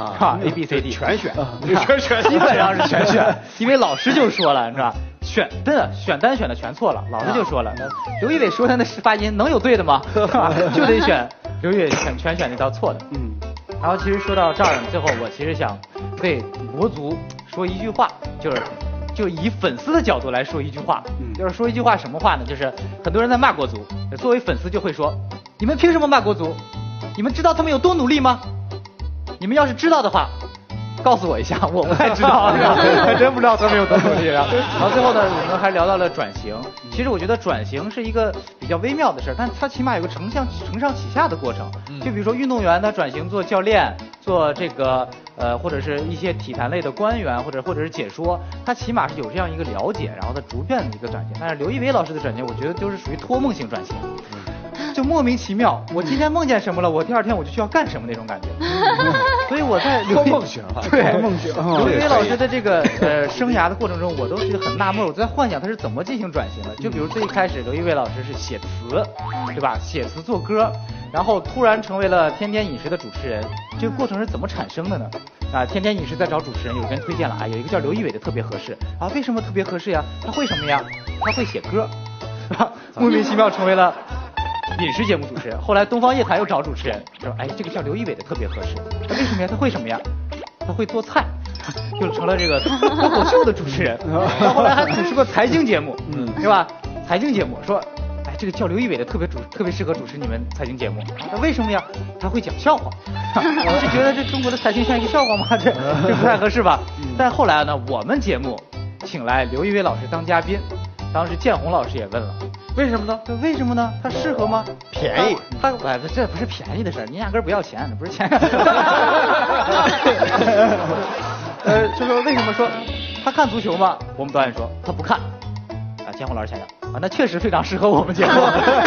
A B C D 全选， 基本上是全选，因为老师就说了，是吧？选单选的全错了，老师就说了，刘仪伟说他的发音能有对的吗？就得选刘仪伟全选那道错的。然后其实说到这儿呢，最后我其实想对国足说一句话，就以粉丝的角度来说一句话，就是说一句话什么话呢？就是很多人在骂国足，作为粉丝就会说，你们凭什么骂国足？你们知道他们有多努力吗？你们要是知道的话，告诉我一下，我不太知道，还真不知道他们有多努力。然后最后呢，我们还聊到了转型。其实我觉得转型是一个比较微妙的事，但它起码有个承上启下的过程。就比如说运动员他转型做教练，做这个或者是一些体坛类的官员，或者是解说，他起码是有这样一个了解，然后他逐渐的一个转型。但是刘仪伟老师的转型，我觉得就是属于托梦型转型。就莫名其妙，我今天梦见什么了，我第2天我就需要干什么那种感觉。所以我在托梦型刘仪伟老师的这个生涯的过程中，我都是很纳闷，我在幻想他是怎么进行转型的。就比如最一开始，刘仪伟老师是写词，对吧？写词做歌，然后突然成为了天天饮食的主持人，这个过程是怎么产生的呢？天天饮食在找主持人，有人推荐了有一个叫刘仪伟的特别合适为什么特别合适呀？他会什么呀？他会写歌，莫名其妙成为了饮食节目主持人。后来东方夜谭又找主持人，说这个叫刘仪伟的特别合适。为什么呀？他会什么呀？他会做菜，就成了这个脱口秀的主持人。到后来还主持过财经节目，对吧？财经节目说，这个叫刘仪伟的特别适合主持你们财经节目。为什么呀？他会讲笑话。我是觉得这中国的财经像一个笑话吗？这不太合适吧？但后来呢，我们节目请来刘仪伟老师当嘉宾，当时建宏老师也问了。为什么呢？为什么呢？他适合吗？ 便宜， 这不是便宜的事儿，您压根儿不要钱，这不是钱。就说为什么说他看足球吗？我们导演说他不看。建宏老师想想那确实非常适合我们节目。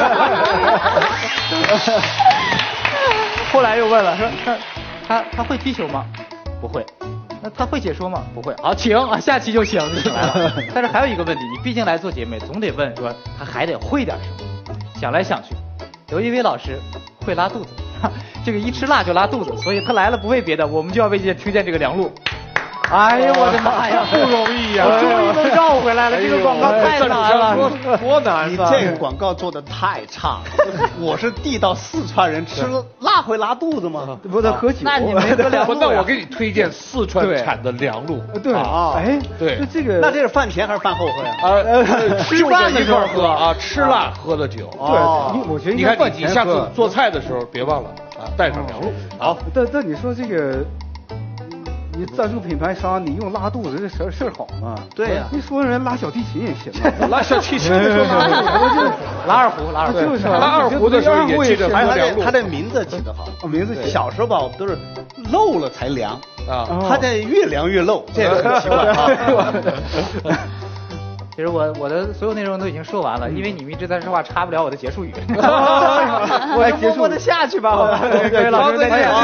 后来又问了，说他会踢球吗？不会。那他会解说吗？不会。好，请下期就请来了。但是还有一个问题，你毕竟来做节目，总得问说他还得会点什么。想来想去，刘仪伟老师会拉肚子。 这个一吃辣就拉肚子，所以他来了不为别的，我们就要为推荐这个凉露。哎呀，我的妈呀， 不容易呀！ 我终于能绕回来了，这个广告太难了， 多难！ 你这个广告做的太差了。我是地道四川人，吃辣会拉肚子吗？ 不得喝酒。 那你没喝凉露？ 那我给你推荐四川产的凉露。 对啊，哎， 对， 这个那这是饭前还是饭后喝呀？ 吃饭的时候喝啊，吃辣喝的酒。 对，我觉得你看你下次做菜的时候别忘了啊，带上凉露。 好， 但你说这个。你赞助品牌商，你用拉肚子这事儿好吗？ 对呀， 你说人拉小提琴也行啊， 拉小提琴拉二胡，拉二胡的时候也记着喝凉露。 他的名字起得好， 名字小时候吧，我们都是漏了才凉啊，他这越凉越漏，这个很奇怪啊。 其实我的所有内容都已经说完了，因为你们一直在说话，插不了我的结束语。 我来默默的下去吧，好吧？ 各位老师再见。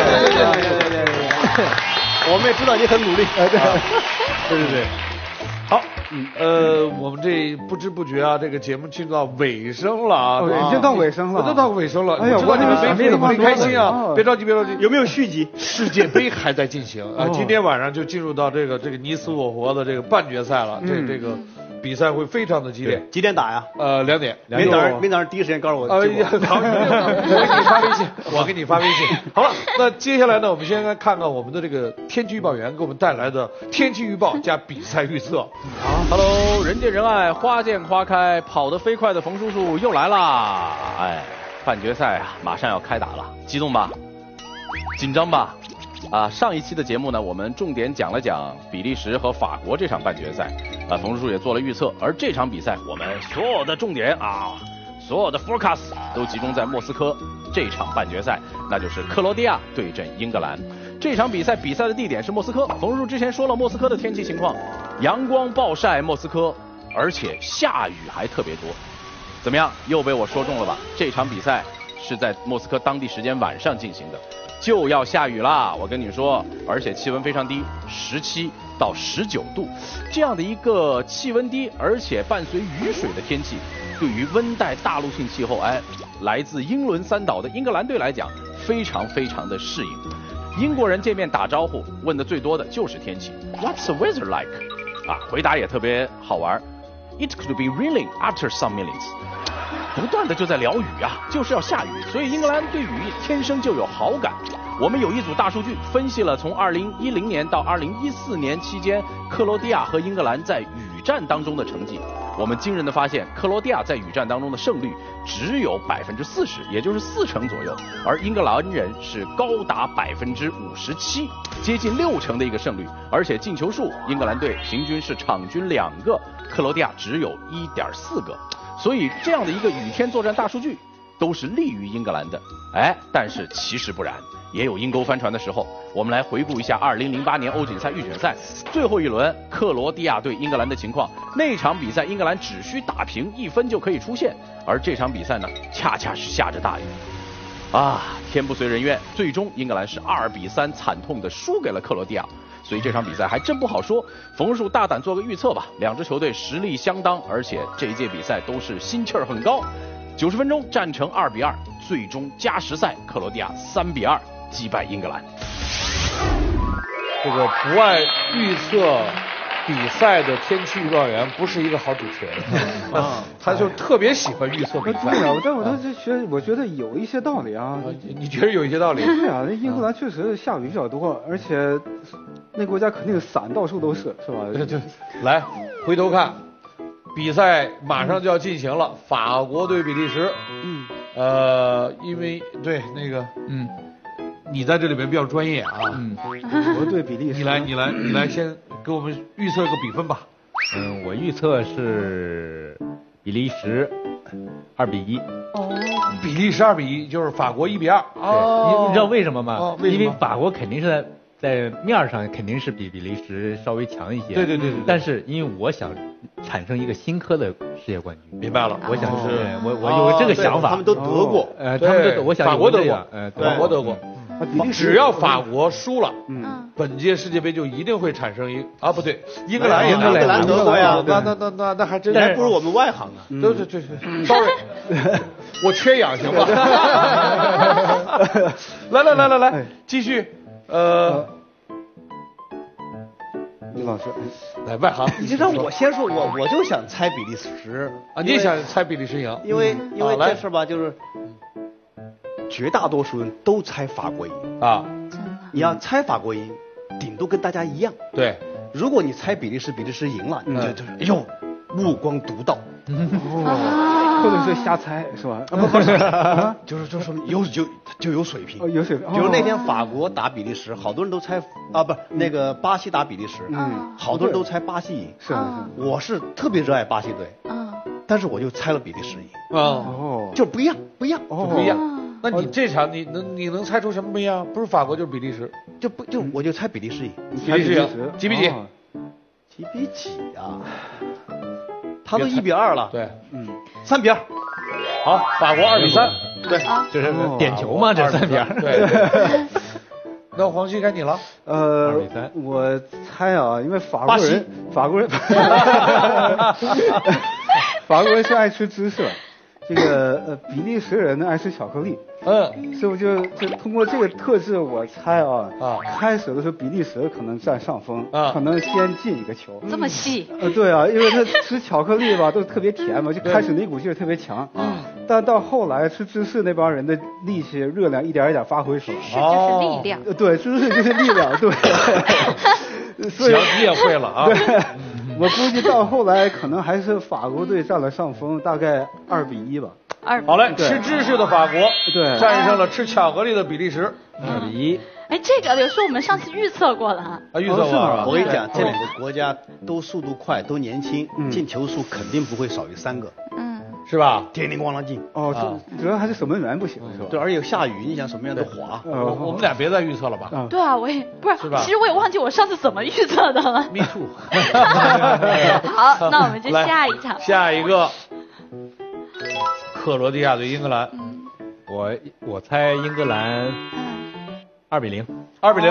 我们也知道你很努力。 对。好，我们这不知不觉啊，这个节目进入到尾声了啊， 已经到尾声了， 都到尾声了。 哎呀， 我你们没开心啊？别着急， 有没有续集？ 世界杯还在进行啊，今天晚上就进入到这个你死我活的这个半决赛了，这个。比赛会非常的激烈， 几点打呀 ？2点。 明早上第一时间告诉我。 我给你发微信。好了，那接下来呢，我们先来看看我们的这个天气预报员给我们带来的天气预报加比赛预测。 Hello， 人见人爱，花见花开，跑得飞快的冯叔叔又来啦！哎，半决赛啊，马上要开打了，激动吧？紧张吧？上一期的节目呢，我们重点讲了讲比利时和法国这场半决赛，冯叔叔也做了预测，而这场比赛我们所有的重点所有的 forecast 都集中在莫斯科这场半决赛，那就是克罗地亚对阵英格兰。这场比赛的地点是莫斯科，冯叔叔之前说了莫斯科的天气情况，阳光暴晒莫斯科，而且下雨还特别多。怎么样？又被我说中了吧？这场比赛是在莫斯科当地时间晚上进行的。就要下雨啦，我跟你说，而且气温非常低，17到19度，这样的一个气温低，而且伴随雨水的天气，对于温带大陆性气候，来自英伦三岛的英格兰队来讲，非常的适应。英国人见面打招呼，问的最多的就是天气 ，What's the weather like？ 回答也特别好玩 ，It could be raining after some minutes。不断的就在聊雨就是要下雨，所以英格兰对雨天生就有好感。我们有一组大数据分析了从2010年到2014年期间克罗地亚和英格兰在雨战当中的成绩。我们惊人的发现，克罗地亚在雨战当中的胜率只有40%，也就是40%左右，而英格兰人是高达57%，接近60%的一个胜率，而且进球数，英格兰队平均是场均2个，克罗地亚只有1.4个。所以这样的一个雨天作战大数据都是利于英格兰的，但是其实不然，也有阴沟翻船的时候。我们来回顾一下2008年欧锦赛预选赛最后一轮克罗地亚对英格兰的情况。那场比赛英格兰只需打平1分就可以出线，而这场比赛呢，恰恰是下着大雨。天不遂人愿，最终英格兰是2-3惨痛的输给了克罗地亚。所以这场比赛还真不好说，冯叔大胆做个预测吧。两支球队实力相当，而且这一届比赛都是心气儿很高。90分钟战成2-2，最终加时赛克罗地亚3-2击败英格兰。 这个不爱预测比赛的天气预报员不是一个好主持人他就特别喜欢预测比赛。 对但我觉得有一些道理啊。 你觉得有一些道理？ 对啊，那英格兰确实下雨比较多，而且那国家肯定伞到处都是吧？ 就来回头看，比赛马上就要进行了，法国对比利时。因为对那个你在这里面比较专业我对比利时。 你来先给我们预测一个比分吧。 我预测是比利时2-1。 比利时2-1，就是法国1-2。 你知道为什么吗？ 因为法国肯定是在面上肯定是比比利时稍微强一些。 对。 但是因为我想产生一个新科的世界冠军。 明白了。 我想是我有这个想法。 他们都得过。 他们都我想法国得过。 法国得过。 只要法国输了， 本届世界杯就一定会产生不对，英格兰德国呀， 那还真还不如我们外行呢。 都是，sorry， 我缺氧行吧？来，继续， 李老师， 来外行， 你让我先说，我就想猜比利时啊，你也想猜比利时赢？ 因为这事吧，就是绝大多数人都猜法国赢啊。 你要猜法国赢，顶多跟大家一样。 对， 如果你猜比利时赢了，你就哎呦目光独到， 或者是瞎猜是吧？ 不是，就是说就有水平， 有水平。 比如那天法国打比利时，好多人都猜不是那个巴西打比利时，好多人都猜巴西赢。 是， 我是特别热爱巴西队，但是我就猜了比利时赢。就不一样。 那你这场你能猜出什么不一样？不是法国就是比利时， 我就猜比利时赢。 比利时赢几比几？ 几比几啊？他都1比2了。 对 ，3比2。 好，法国2比3。 对， 这是点球嘛？这3比2。 对。那黄西该你了。 2比3。 我猜啊，因为法国人，法国人是爱吃芝士。这个比利时人呢爱吃巧克力，所以我就通过这个特质，我猜开始的时候比利时可能占上风，可能先进一个球。 这么细？ 对啊，因为他吃巧克力吧都特别甜嘛，就开始那股劲儿特别强，但到后来吃芝士那帮人的力气热量一点一点发挥出来。 芝士就是力量。 对，芝士就是力量，对。 行，你也会了啊。 我估计到后来可能还是法国队占了上风，大概2比1吧。 好嘞，吃芝士的法国对战胜了吃巧克力的比利时 ，2比1。 哎，这个刘叔我们上次预测过了啊。 预测过了。 我跟你讲，这2个国家都速度快，都年轻，进球数肯定不会少于3个。 是吧？ 叮铃咣啷进。 主要还是守门员不行，是吧？ 对，而且有下雨，你想守门员都滑。 我们俩别再预测了吧？ 对啊，我也不是，其实我也忘记我上次怎么预测的了。 Me too。 好，那我们就下一场。 下一个，克罗地亚对英格兰。 我猜英格兰2比0。 2比0。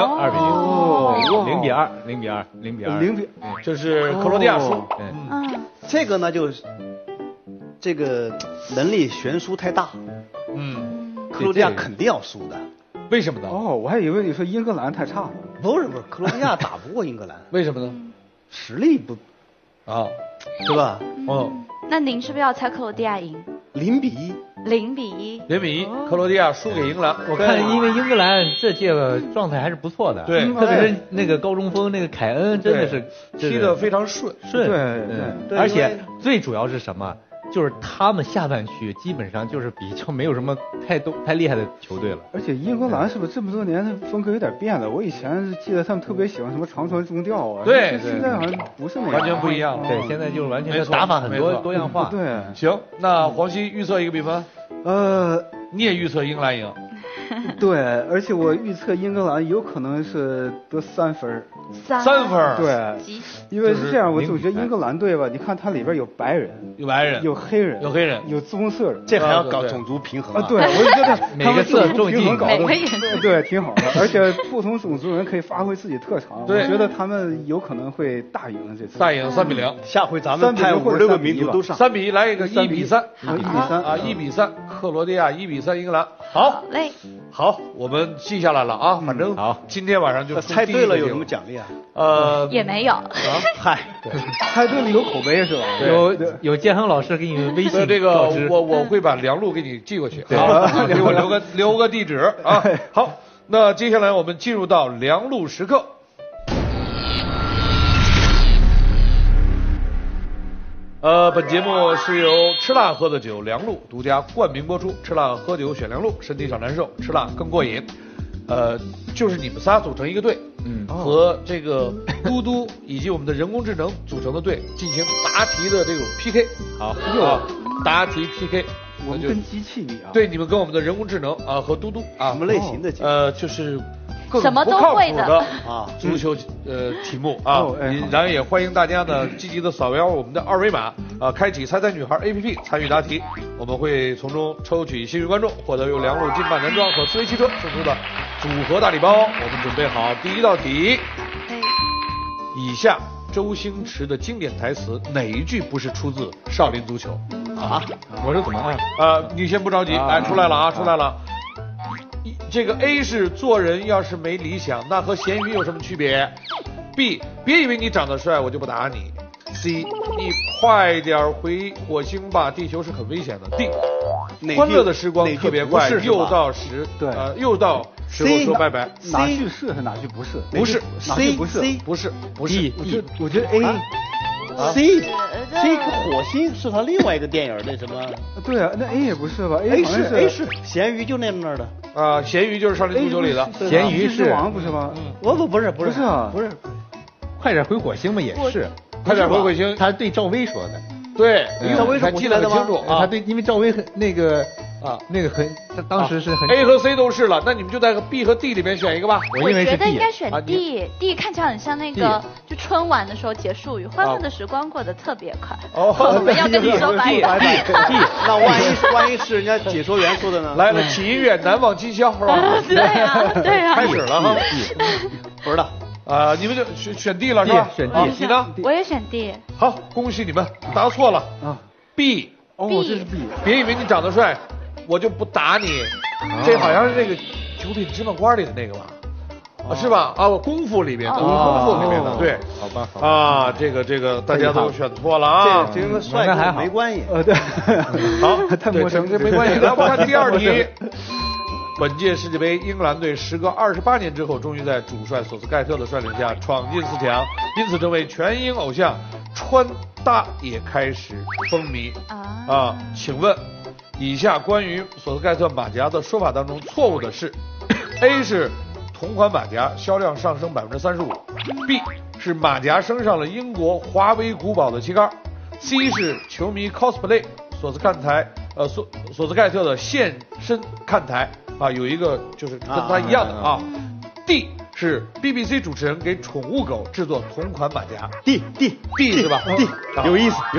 0比2。0比2。0比2。 0比， 就是克罗地亚输。 这个呢就是。这个能力悬殊太大，克罗地亚肯定要输的。 为什么呢？ 我还以为你说英格兰太差了。 不是，克罗地亚打不过英格兰。 为什么呢？ 实力不对吧？ 那您是不是要猜克罗地亚赢 ？0比1。 0比1。 0比1，克罗地亚输给英格兰。 我看，因为英格兰这届状态还是不错的， 对， 特别是那个高中锋那个凯恩，真的是踢得非常顺。 对，而且最主要是什么？就是他们下半区基本上就是比较没有什么太厉害的球队了。 而且英格兰是不是这么多年风格有点变了？我以前记得他们特别喜欢什么长传中调啊， 对， 现在好像不是那样， 完全不一样。 对，现在就是完全打法很多样化。 对， 行，那黄西预测一个比分。你也预测英格兰赢。 对，而且我预测英格兰有可能是得3分。 3分。 对，因为是这样，我总觉得英格兰队吧，你看它里边有白人，有黑人，有棕色人， 这还要搞种族平衡对，我就觉得每个色重进， 搞的对挺好的，而且不同种族人可以发挥自己特长，我觉得他们有可能会大赢这次。 大赢3比0， 下回咱们派5、6个民族都上。 3比1，来一个1比3 ，1比3 啊，1比3，克罗地亚1比3，英格兰。 好嘞。 好，我们记下来了啊，反正好， 今天晚上就猜对了有什么奖励啊？ 也没有。 嗨， 猜对了有口碑是吧？ 有建恒老师给你们微信这个我会把梁录给你寄过去，给我留个地址啊。好，那接下来我们进入到梁录时刻。本节目是由吃辣喝的酒梁录独家冠名播出，吃辣喝酒选梁录，身体少难受，吃辣更过瘾。就是你们仨组成一个队，和这个嘟嘟以及我们的人工智能组成的队进行答题的这种 PK。好，答题 PK， 我们跟机器比啊。 对，你们跟我们的人工智能和嘟嘟啊。 什么类型的？ 就是各什么都种不靠会的谱的足球题目啊，然后也欢迎大家呢积极的扫描我们的二维码开启猜猜女孩 APP 参与答题，我们会从中抽取幸运观众，获得由良路金办男装和思维汽车送出的组合大礼包。我们准备好第一道题，以下周星驰的经典台词哪一句不是出自《少林足球》啊？ 我说怎么按？ 你先不着急，来出来了啊，出来了。这个 A 是做人要是没理想，那和咸鱼有什么区别 ？B 别以为你长得帅我就不打你。C 你快点回火星吧，地球是很危险的。D 欢乐的时光特别快，又到时候说拜拜。 哪句是哪句不是？ 不是哪句不是？ 不是。 我觉得 A。 C 火星是他另外一个电影那什么？ 对啊，那 A 也不是吧 ？A 是咸鱼就那儿的咸鱼就是少林足球里的。 咸鱼是王不是吗？ 不是啊， 不是， 快点回火星嘛也是。 快点回火星， 他对赵薇说的。 对， 赵薇还记得很清楚啊。 他对，因为赵薇那个他当时是很 A 和 C 都是了，那你们就在 B 和 D 里面选一个吧。 我觉得应该选 D，D 看起来很像那个就春晚的时候结束语，欢乐的时光过得特别快。我们要跟你说拜拜。 那万一是人家解说员说的呢？ 来了，起音乐，难忘今宵，是吧？ 对呀， 开始了哈。 不知道。 你们就选 D 了是吧？ 选 D， 你呢？ 我也选 D。 好，恭喜你们答错了啊 ！B， 这是 B。 别以为你长得帅，我就不打你。这好像是那个《九品芝麻官》里的那个吧？是吧？功夫里面的，功夫里面的，对。 好吧。 这个大家都选错了啊！ 这跟帅哥没关系。 对。 好，太陌生，这没关系。来，我们看第二题。本届世界杯，英格兰队时隔28年之后，终于在主帅索斯盖特的率领下闯进4强，因此成为全英偶像，穿搭也开始风靡请问，以下关于索斯盖特马甲的说法当中错误的是 ：A 是同款马甲销量上升35%，B 是马甲升上了英国华为古堡的旗杆 ，C 是球迷 cosplay 索斯盖特的现身看台。有一个就是跟他一样的D 是 BBC 主持人给宠物狗制作同款马甲。 D 是吧 ？D 有意思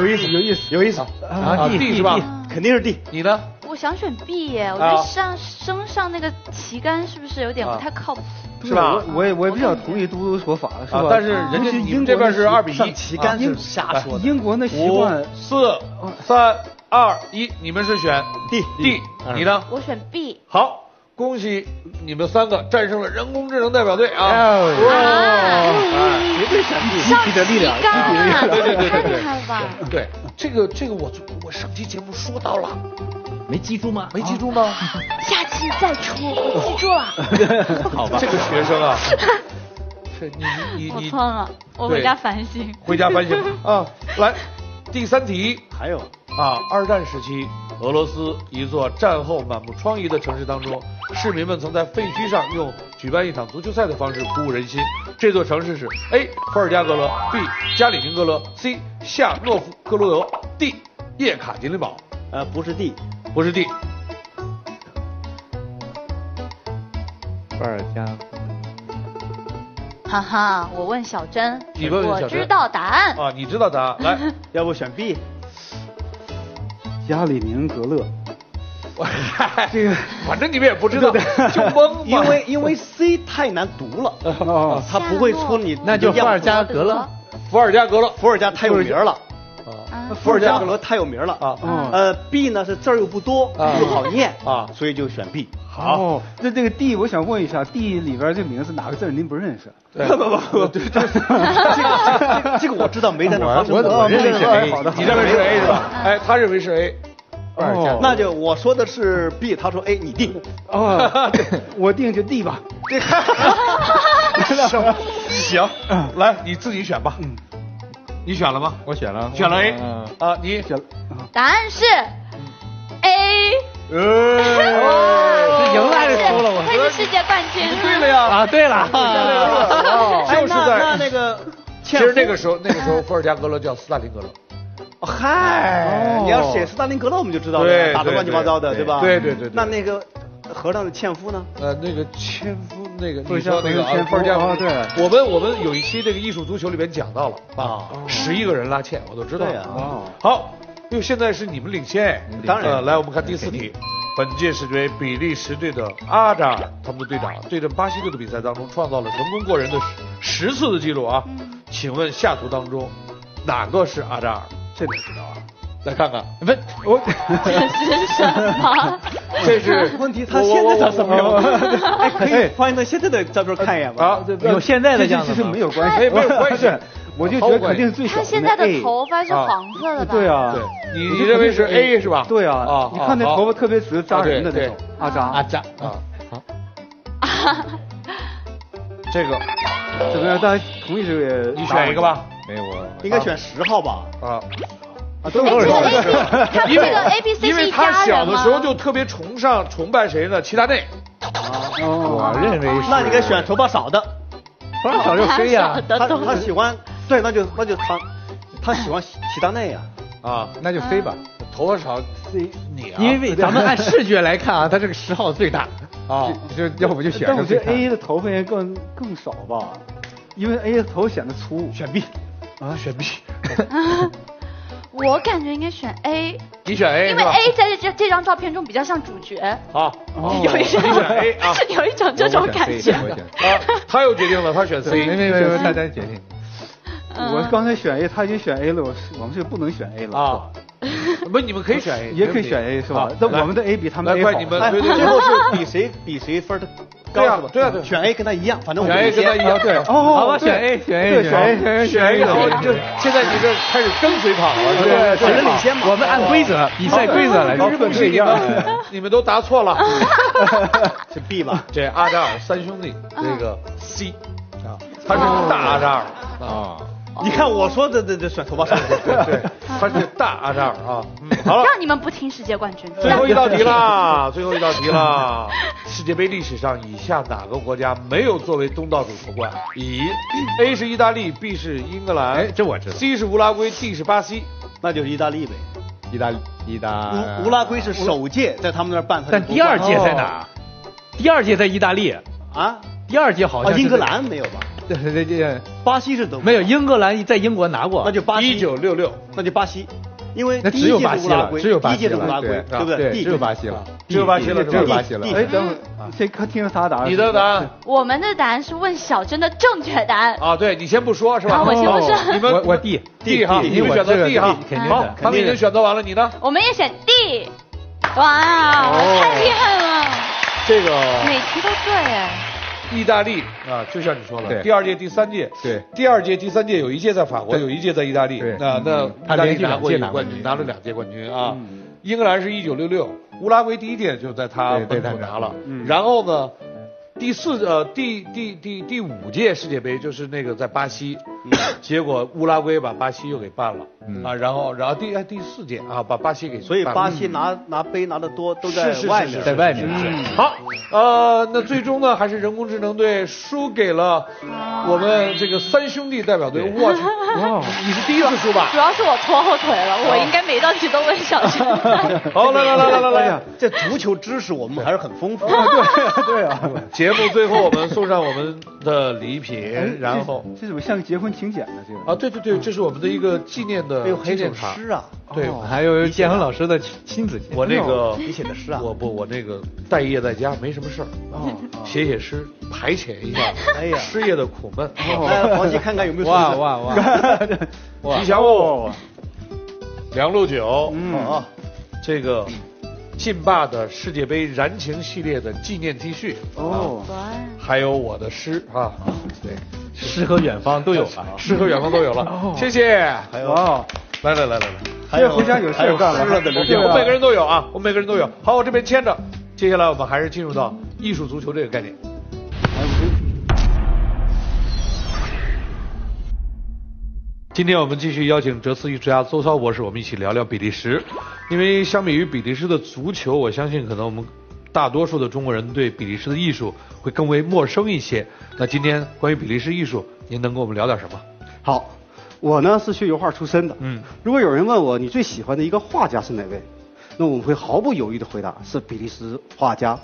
D 是吧？ 肯定是 D。 你呢？ 我想选 B 耶，我觉得升上那个旗杆是不是有点不太靠谱？ 是吧？ 我也比较同意嘟嘟说法，是吧？ 但是人家你们这边是2比1， 旗杆是瞎说的。 英国那习惯 5、4、3、2、1，你们是选 D， 你呢？ 我选 B。 好。恭喜你们3个战胜了人工智能代表队啊！ 绝对选 B， 集体的力量， 对， 太厉害了吧？ 对，这个我上期节目说到了， 没记住吗？ 没记住吗？ 下期再出，我记住了。 好吧，这个学生啊，是你我错了，我回家反省。 回家反省啊！来，第3题， 还有 2战时期，俄罗斯一座战后满目疮痍的城市当中，市民们曾在废墟上用举办一场足球赛的方式鼓舞人心。这座城市是 A 伏尔加格勒 ，B 加里宁格勒 ，C 夏诺夫哥罗德 ，D 叶卡捷琳堡。 不是 D， 不是 D。 伏尔加。 哈哈，我问小珍， 你问小珍， 我知道答案啊，你知道答案，来， 要不选 B。 加里宁格勒， 这个反正你们也不知道，就蒙嘛。因为 C 太难读了，他不会出你。 那就伏尔加格勒， 伏尔加太有名了。伏尔加格勒太有名了啊。B 呢是字又不多，又好念所以就选 B。 好， 这个 D 我想问一下 ，D 里边这名字哪个字您不认识？ 不，这个我知道，没在那发生。 我认为是 A， 你认为是 A 是吧？他认为是 A。 那就我说的是 B， 他说 A， 你定。 我定就 D 吧。 行，来你自己选吧。你选了吗？ 我选了。 选了 A。你选了。 答案是 A。 是赢了还是输了？我他是世界冠军。 对了呀！ 对了， 就是在那个， 其实那个时候伏尔加格勒叫斯大林格勒。 嗨，你要写斯大林格勒，我们就知道了，打得乱七八糟的，对吧？ 对。 那个和尚的纤夫呢？ 那个纤夫那个你说那个分家对， 我们有一期这个艺术足球里边讲到了11个人拉纤，我都知道。 对呀。 好，因为现在是你们领先， 当然。 来，我们看第4题。本届世界杯比利时队的阿扎尔，他们的队长对阵巴西队的比赛当中，创造了成功过人的10次的记录啊！请问下图当中哪个是阿扎尔？ 这个知道啊？ 再看看， 不，我这是什么？ 这是问题，他现在照什么样？哎，可以放一张现在的照片看一眼吗？ 啊， 有现在的样子吗？没有关系， 没有关系。 我就觉得肯定是最小的。 他现在的头发是黄色的吧？ 对啊， 对，你认为是 A 是吧？ 对啊，你看那头发特别直扎人的那种。阿扎啊，好。这个怎么样？大家同意这个？ 你选一个吧。 没有， 应该选10号吧？ 都有人。 因为 ABC 因为他小的时候就特别崇拜谁呢？齐达内。 我认为是。 那你应该选头发少的。 头发少就飞呀。 他喜欢，对，那就他喜欢齐达内呀。 那就飞吧。 头发少 C 你啊。 因为咱们按视觉来看啊，他这个10号最大啊，就要不就选。 但我觉得 A 的头发应该更少吧，因为 A 的头显得粗。 选 B 选 B。 我感觉应该选 A。 你选 A 因为 A 在这张照片中比较像主角。 好， 有一种你选 A 啊， 有一种这种感觉。 他又决定了，他选 C。 没，大家决定。 我刚才选 A，他已经选 A 了，我们是不能选 A 了啊。 不，你们可以选 A， 也可以选 A 是吧？但我们的 A 比他们 A 好。 你们最后是比谁分的高是吧？ 对啊， 选 A 跟他一样，反正选 A 跟他一样。 对， 好吧，选 A。 选 A，然后就现在你这开始跟随跑了， 对，谁领先嘛？ 我们按规则，比赛规则来。 日本队一样，你们都答错了。 是 B 吧？ 这阿扎尔3兄弟，这个 C 他是大阿扎尔啊。 你看我说的选头发少， 对，他是大阿扎尔啊。好了， 让你们不听世界冠军。 最后一道题啦，世界杯历史上以下哪个国家没有作为东道主夺冠？乙 A 是意大利 ，B 是英格兰， 这我知道。 C 是乌拉圭 ，D 是巴西， 那就是意大利呗。 乌拉圭是首届在他们那儿办， 但第2届在哪？第2届在意大利啊？ 第2届好像英格兰没有吧？ 对， 巴西是都没有，英格兰在英国拿过， 那就巴西。 1966， 那就巴西，因为那只有巴西了， 第一届是乌拉圭，对不对？ 只有巴西了， 只有巴西了。 哎，等会儿，谁听他答案？ 你的答案？ 我们的答案是问小珍的正确答案。 啊，对你先不说是吧？ 我先不说。 你们我 D 哈，你们选择 D 哈。好，他们已经选择完了，你呢？ 我们也选 D。哇，太厉害了！ 这个每题都对哎。 意大利啊，就像你说了，第2届、第3届， 对， 第2届、第3届有一届在法国，有一届在意大利。那他意大利拿过一个冠军，拿了2届冠军啊。英格兰是1966，乌拉圭第1届就在他本土拿了。然后呢，第5届世界杯就是那个在巴西，结果乌拉圭把巴西又给办了啊，然后第4届啊把巴西给， 所以巴西拿杯拿的多都在外面， 在外面。 好，那最终呢还是人工智能队输给了我们这个3兄弟代表队。我去，你是第一次输吧？ 主要是我拖后腿了，我应该每道题都问小珍。 好，来， 这足球知识我们还是很丰富。 对啊。 节目最后我们送上我们的礼品，然后这怎么像个结婚请柬呢？这个啊，对，这是我们的一个纪念的纪念卡。 诗啊， 对， 还有建恒老师的亲子。 我那个你写的诗啊？ 我那个待业在家没什么事儿，写诗排遣一下失业的苦闷。 来，黄西看看有没有吉祥物，梁路酒，这个劲霸的世界杯燃情系列的纪念 T 恤还有我的诗啊， 对，诗和远方都有了， 诗和远方都有了，谢谢。 还有， 来， 还有回家有事干了， 我每个人都有啊，我每个人都有。好，我这边牵着，接下来我们还是进入到艺术足球这个概念。今天我们继续邀请哲思艺术家邹骚博士，我们一起聊聊比利时。因为相比于比利时的足球，我相信可能我们大多数的中国人对比利时的艺术会更为陌生一些。那今天关于比利时艺术，您能跟我们聊点什么？ 好，我呢是学油画出身的。如果有人问我你最喜欢的一个画家是哪位，那我们会毫不犹豫的回答是比利时画家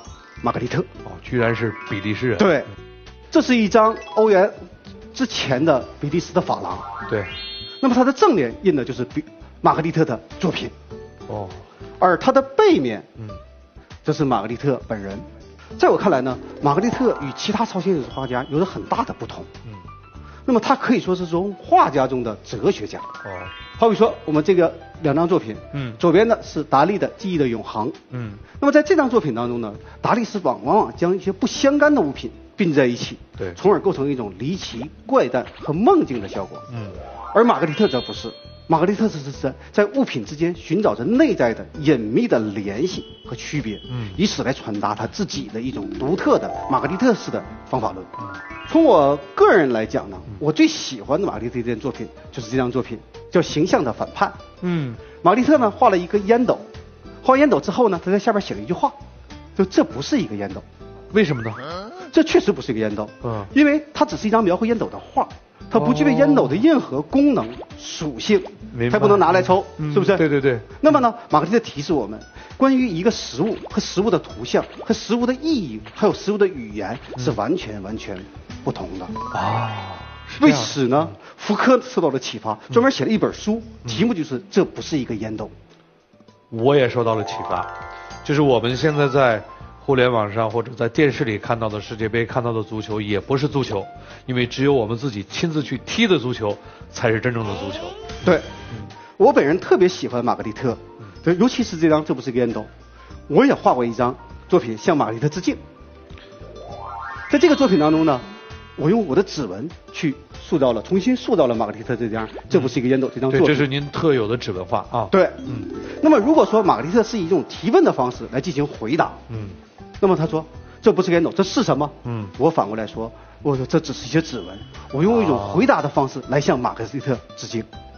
玛格丽特。 哦，居然是比利时人。 对，这是一张欧元之前的比利时的法郎。 对， 那么它的正脸印的就是玛格丽特的作品。 哦， 而它的背面，这是玛格丽特本人。在我看来呢，玛格丽特与其他超现实画家有着很大的不同。那么他可以说是从画家中的哲学家。 哦， 好比说我们这个2张作品，左边的是达利的《记忆的永恒》，那么在这张作品当中呢，达利是往往将一些不相干的物品并在一起， 对， 从而构成一种离奇、怪诞和梦境的效果。而玛格丽特则不是。玛格丽特是在物品之间寻找着内在的隐秘的联系和区别，以此来传达他自己的一种独特的玛格丽特式的方法论。从我个人来讲呢，我最喜欢的玛格丽特这件作品就是这张作品，叫《形象的反叛》。玛格丽特呢画了一个烟斗，画完烟斗之后呢，他在下边写了一句话，就这不是一个烟斗。 为什么呢？ 这确实不是一个烟斗，因为它只是一张描绘烟斗的画。它不具备烟斗的任何功能属性，还不能拿来抽，是不是？ 对对对。 那么呢，玛格丽特提示我们，关于一个食物和食物的图像和食物的意义，还有食物的语言是完全不同的啊。 为此呢，福柯受到了启发，专门写了一本书，题目就是《这不是一个烟斗》。 我也受到了启发，就是我们现在在互联网上或者在电视里看到的世界杯，看到的足球也不是足球，因为只有我们自己亲自去踢的足球才是真正的足球。 对，我本人特别喜欢玛格丽特，对，尤其是这张《这不是个烟斗》，我也画过一张作品向玛格丽特致敬。在这个作品当中呢，我用我的指纹去重新塑造了玛格丽特这张《这不是一个烟斗》这张作品。 对，这是您特有的指纹画啊。 对，那么如果说玛格丽特是以一种提问的方式来进行回答，那么他说这不是个烟斗，这是什么？我反过来说，我说这只是一些指纹，我用一种回答的方式来向玛格丽特致敬。